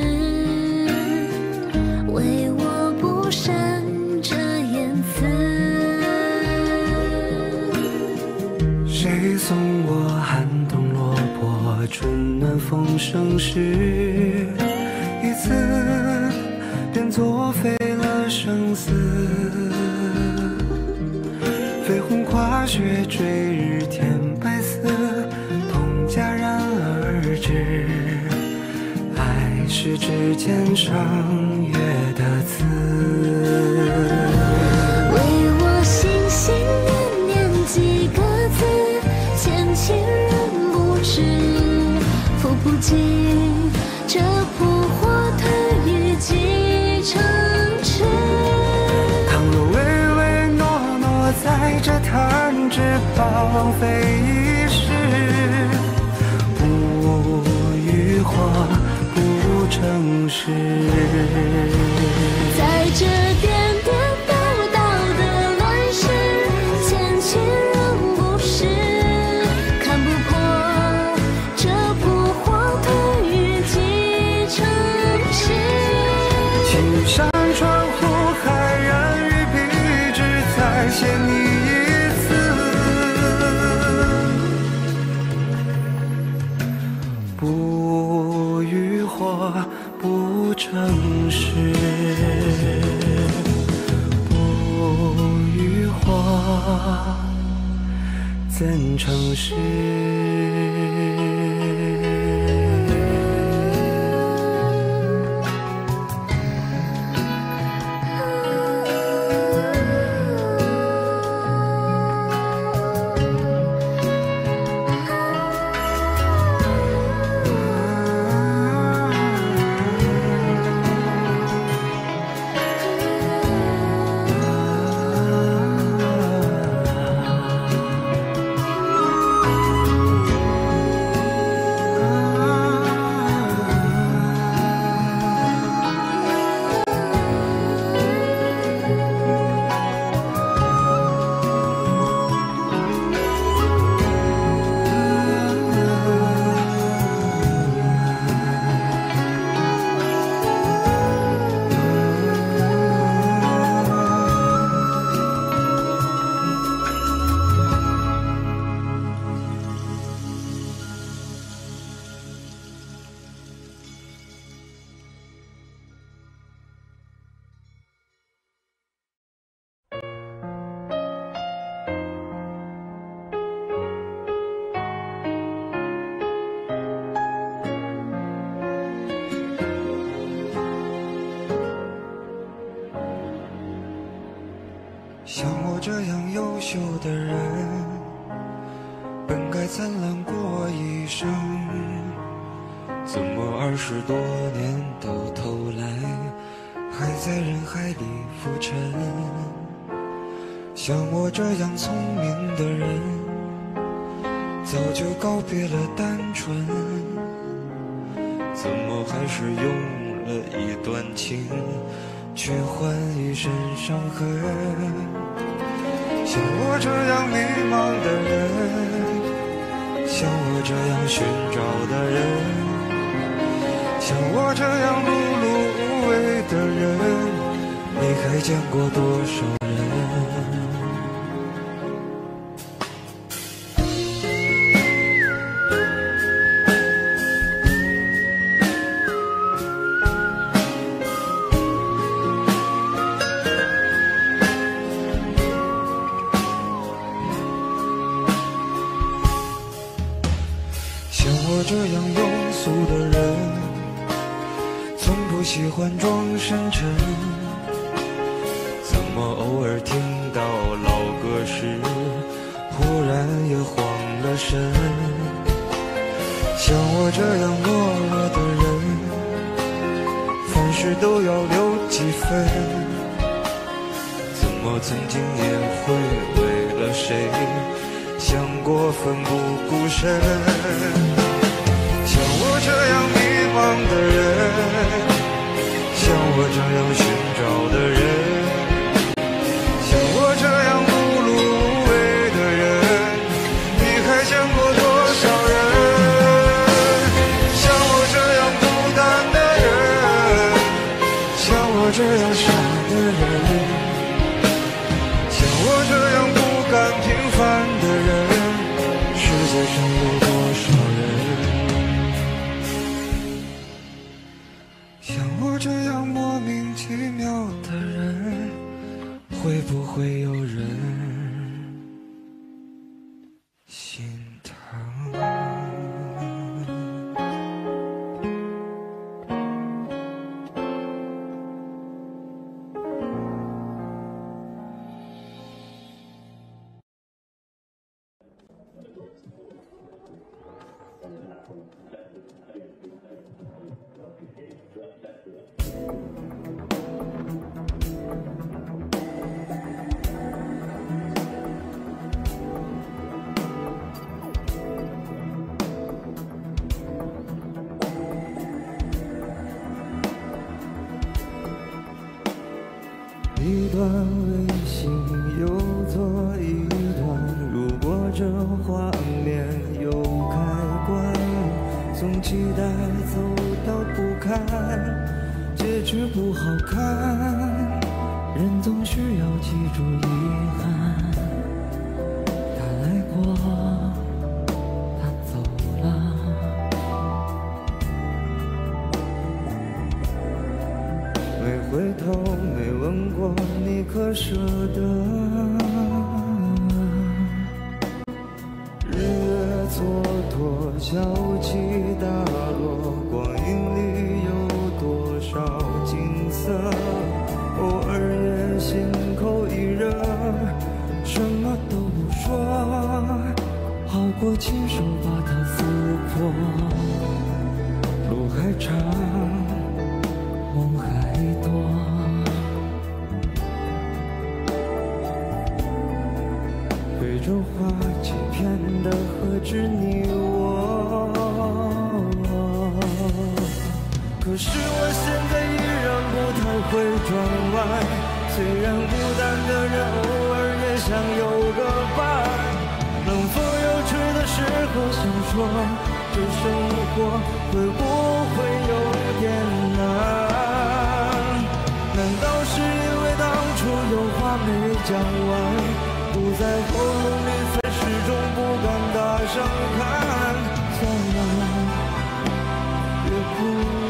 唯我不善这言辞。 谁送我寒冬落魄，春暖风生时，一次便作废了生死。绯红跨雪坠日添白丝，痛戛然而止。爱是指尖上月的刺， 为我心心念念几个字，千情人不知，抚不尽这扑火褪于几城池。 着弹指报飞一世，不语话不成诗。 在这颠颠倒倒的乱世，千千人不识，看不破这扑火退于几城市。 青山传呼海燃于笔直，再写你一次，不语话不成诗，不语话怎成诗？像我这样优秀的人，本该灿烂过一生，怎么20多年到头来，还在人海里浮沉？像我这样聪明的人，早就告别了单纯，怎么还是用了一段情，却换一身伤痕？像我这样迷茫的人，像我这样寻找的人，像我这样碌碌无为的人，你还见过多少人？我这样庸俗的人，从不喜欢装深沉，怎么偶尔听到老歌时，忽然也慌了神？像我这样懦弱的人，凡事都要留几分，怎么曾经也会为了谁想过奋不顾身？像我这样迷茫的人，像我这样寻找的人，像我这样碌碌无为的人，你还见过多少人？像我这样孤单的人，像我这样傻的人，像我这样不甘平凡的人，世界上有多少人？像我这样莫名其妙的人，会不会有人心疼？ 一段微信又做一段，如果这画面有开关，从期待走到不堪，结局不好看，人总需要记住遗憾。他来过，他走了，没回头，没问过你可舍得。日月蹉跎，小气大落，光阴里有多少景色？偶尔也心口一热，什么都不说，好过亲手把它撕破。路还长，梦还多，对着花欺骗的何止你我？可是我现在依然不太会转弯，虽然孤单的人偶尔也想有个伴。冷风又吹的时候想说，这生活会不会有点难？难道是因为当初有话没讲完，堵在喉咙里才始终不敢大声喊？算了，别哭。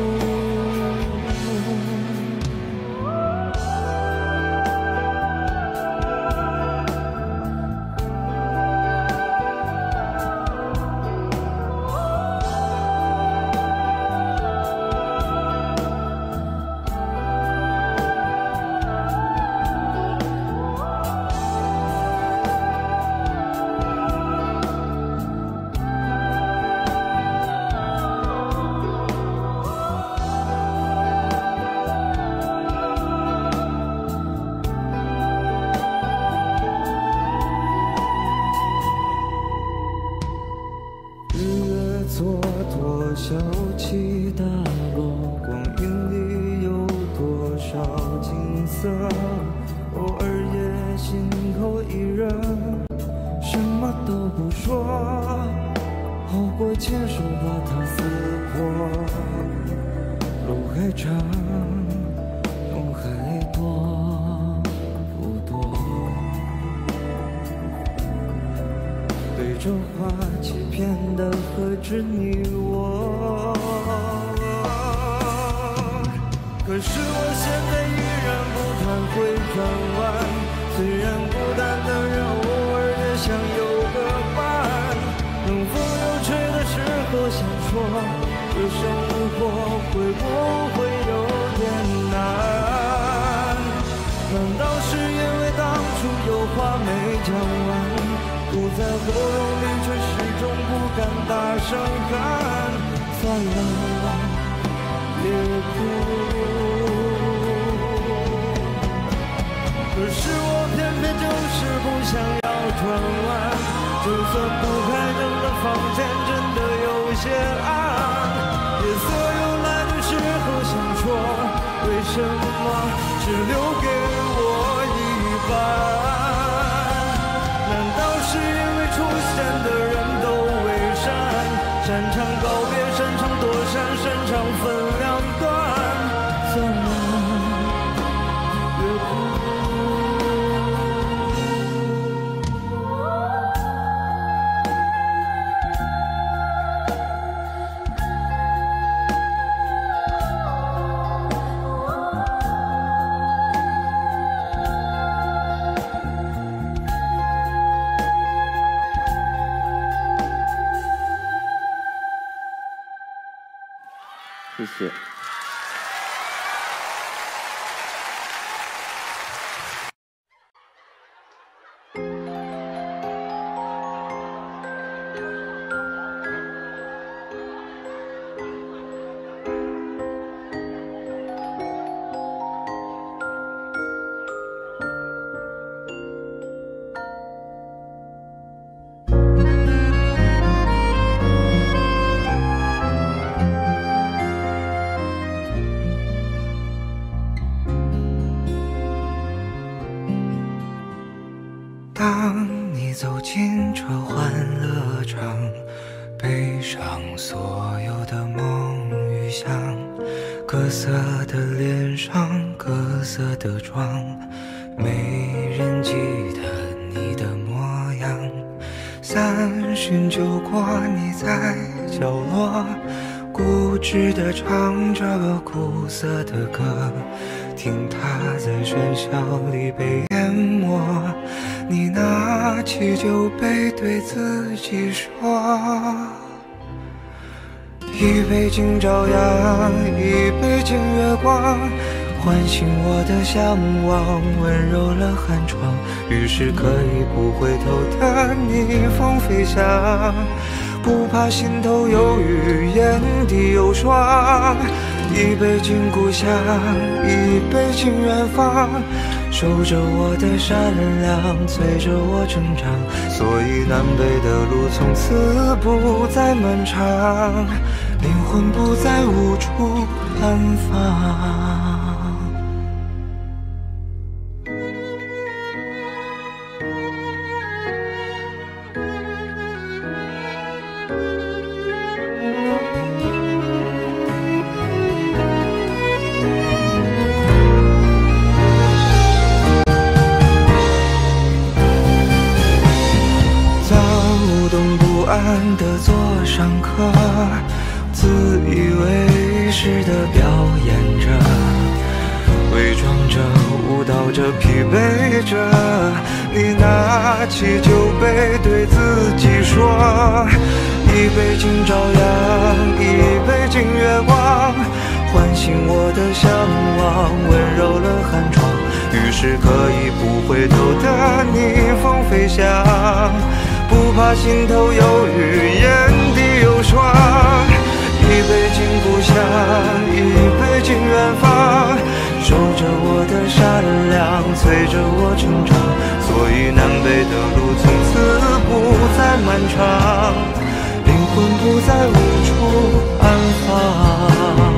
蹉跎，小气大落，光阴里有多少景色？偶尔也心口一热，什么都不说，好过牵手把它撕破。路还长，梦还多不多？对着花欺骗的何止你我？可是我现在依然不太会转弯，虽然孤单的人偶尔也想有个伴。冷风又吹的时候想说，这生活会不会有点难？难道是因为当初有话没讲完，堵在喉咙里却始终不敢大声喊？算了，别哭。可是我偏偏就是不想要转弯，就算不开灯的房间真的有些暗。夜色又来的时候想说，为什么只留给我一半？难道是因为出现的人都伪善？擅长告别，擅长躲闪，擅长分两段。算了，别哭。 谢谢。 想你走进这欢乐场，背上所有的梦与想，各色的脸上，各色的妆，没人记得你的模样。30酒过，你在角落固执地唱着苦涩的歌，听它在喧嚣里被淹没。你拿起酒杯对自己说，一杯敬朝阳，一杯敬月光，唤醒我的向往，温柔了寒窗。于是可以不回头的逆风飞翔，不怕心头有雨，眼底有霜。一杯敬故乡，一杯敬远方，守着我的善良，催着我成长。所以南北的路从此不再漫长，灵魂不再无处安放。的座上客，自以为是的表演着，伪装着，舞蹈着，疲惫着。你拿起酒杯对自己说，一杯敬朝阳，一杯敬月光，唤醒我的向往，温柔了寒窗。于是可以不回头的逆风飞翔，不怕心头有雨，眼底有霜。一杯敬故乡，一杯敬远方，守着我的善良，催着我成长。所以南北的路从此不再漫长，灵魂不再无处安放。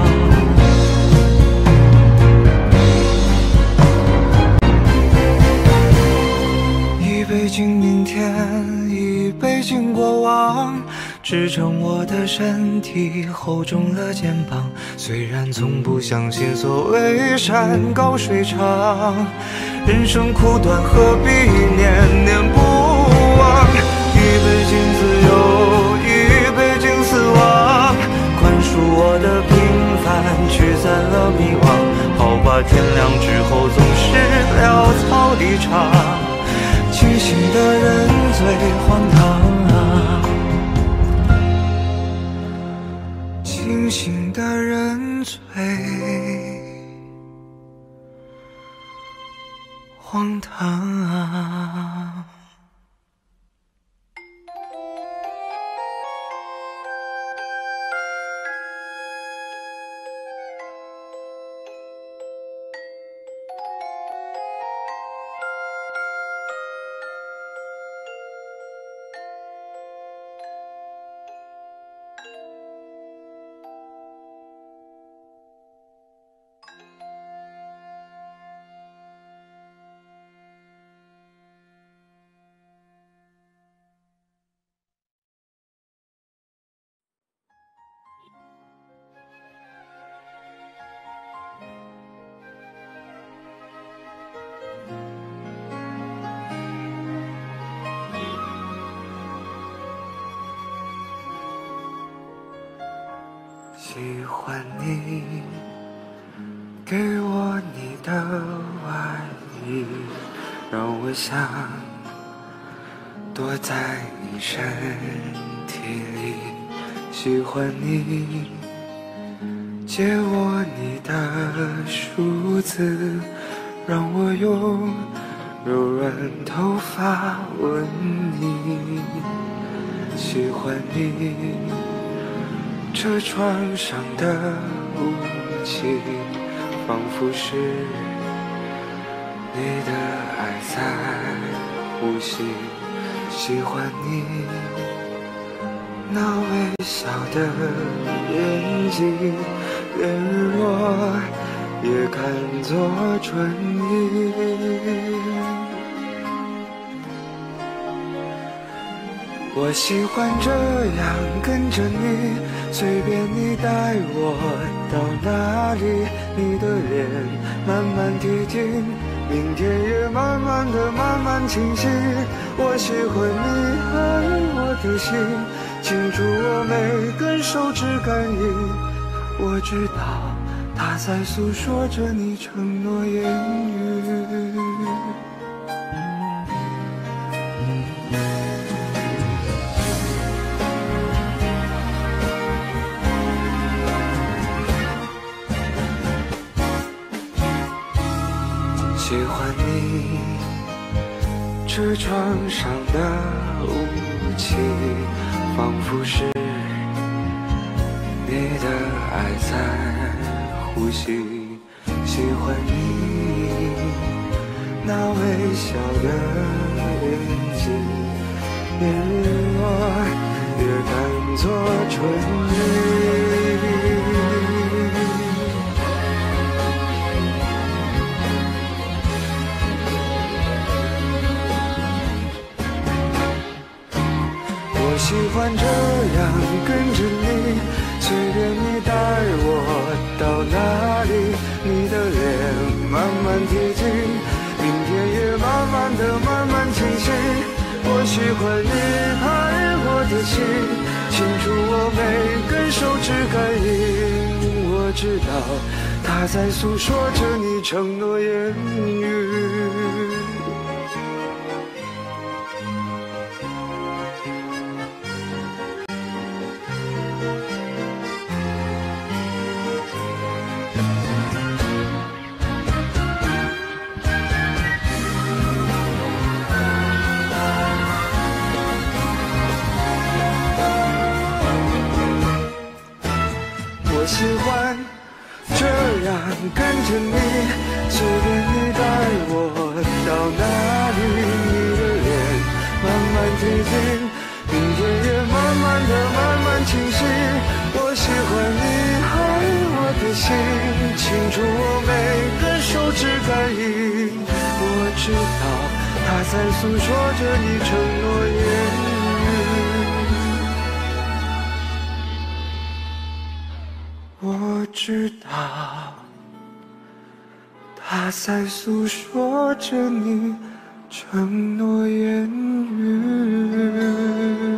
一杯敬明天，一杯敬过往，支撑我的身体，厚重了肩膀。虽然从不相信所谓山高水长，人生苦短，何必念念不忘。一杯敬自由，一杯敬死亡，宽恕我的平凡，驱散了迷惘。好吧，天亮之后总是潦草离场，清醒的人最荒唐啊，清醒的人最荒唐啊。喜欢你给我你的外衣，让我想躲在你身体里。喜欢你借我你的梳子，让我用柔软头发吻你。喜欢你车窗上的雾气，仿佛是你的爱在呼吸。喜欢你那微笑的眼睛，连日落也看作春意。 我喜欢这样跟着你，随便你带我到哪里，你的脸慢慢贴近，明天也慢慢的慢慢清晰。我喜欢你爱我的心，清楚我每根手指感应。我知道它在诉说着你承诺言语。喜欢你车窗上的雾气，仿佛是你的爱在呼吸。喜欢你那微笑的眼睛，越热越看作春雨。我喜欢这样跟着你，随便你带我到哪里，你的脸慢慢贴近，明天也慢慢的慢慢清晰。我喜欢你爱我的心，清楚我每根手指感应。我知道它在诉说着你承诺言语。我喜欢这样跟着你，随便你带我到哪里，你的脸慢慢贴近，明天也慢慢的慢慢清晰。我喜欢你爱我的心，清楚我每根手指感应。我知道它在诉说着你承诺言语。我知道，它在诉说着你承诺言语。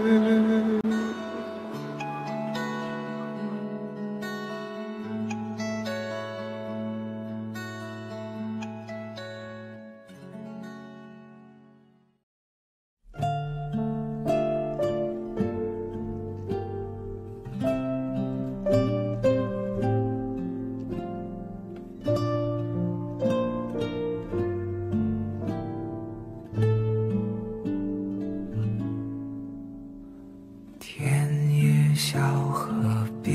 小河边，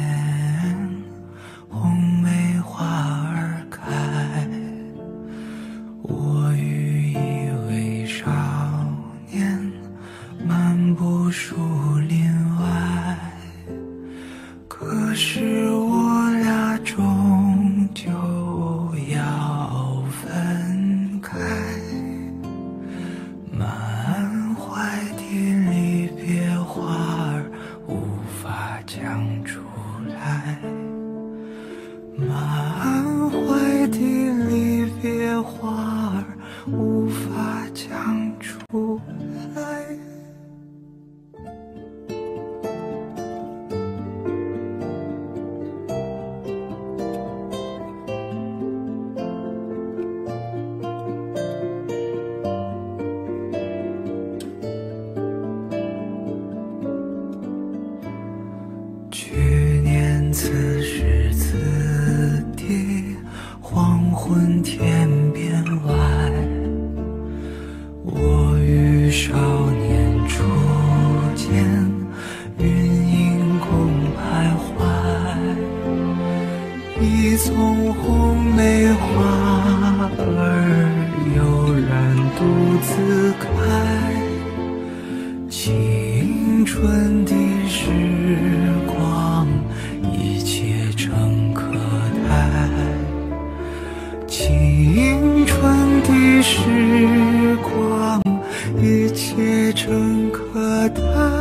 红梅花儿开。我与一位少年漫步树林外，可是我俩终究要分开。满怀的离别花儿无法讲出来，满怀的离别花儿无法讲出来。此时此地，黄昏天边外，我与少年初见，云影共徘徊。一丛红梅花儿悠然独自开，青春的时光一切成可待，青春的时光一切成可的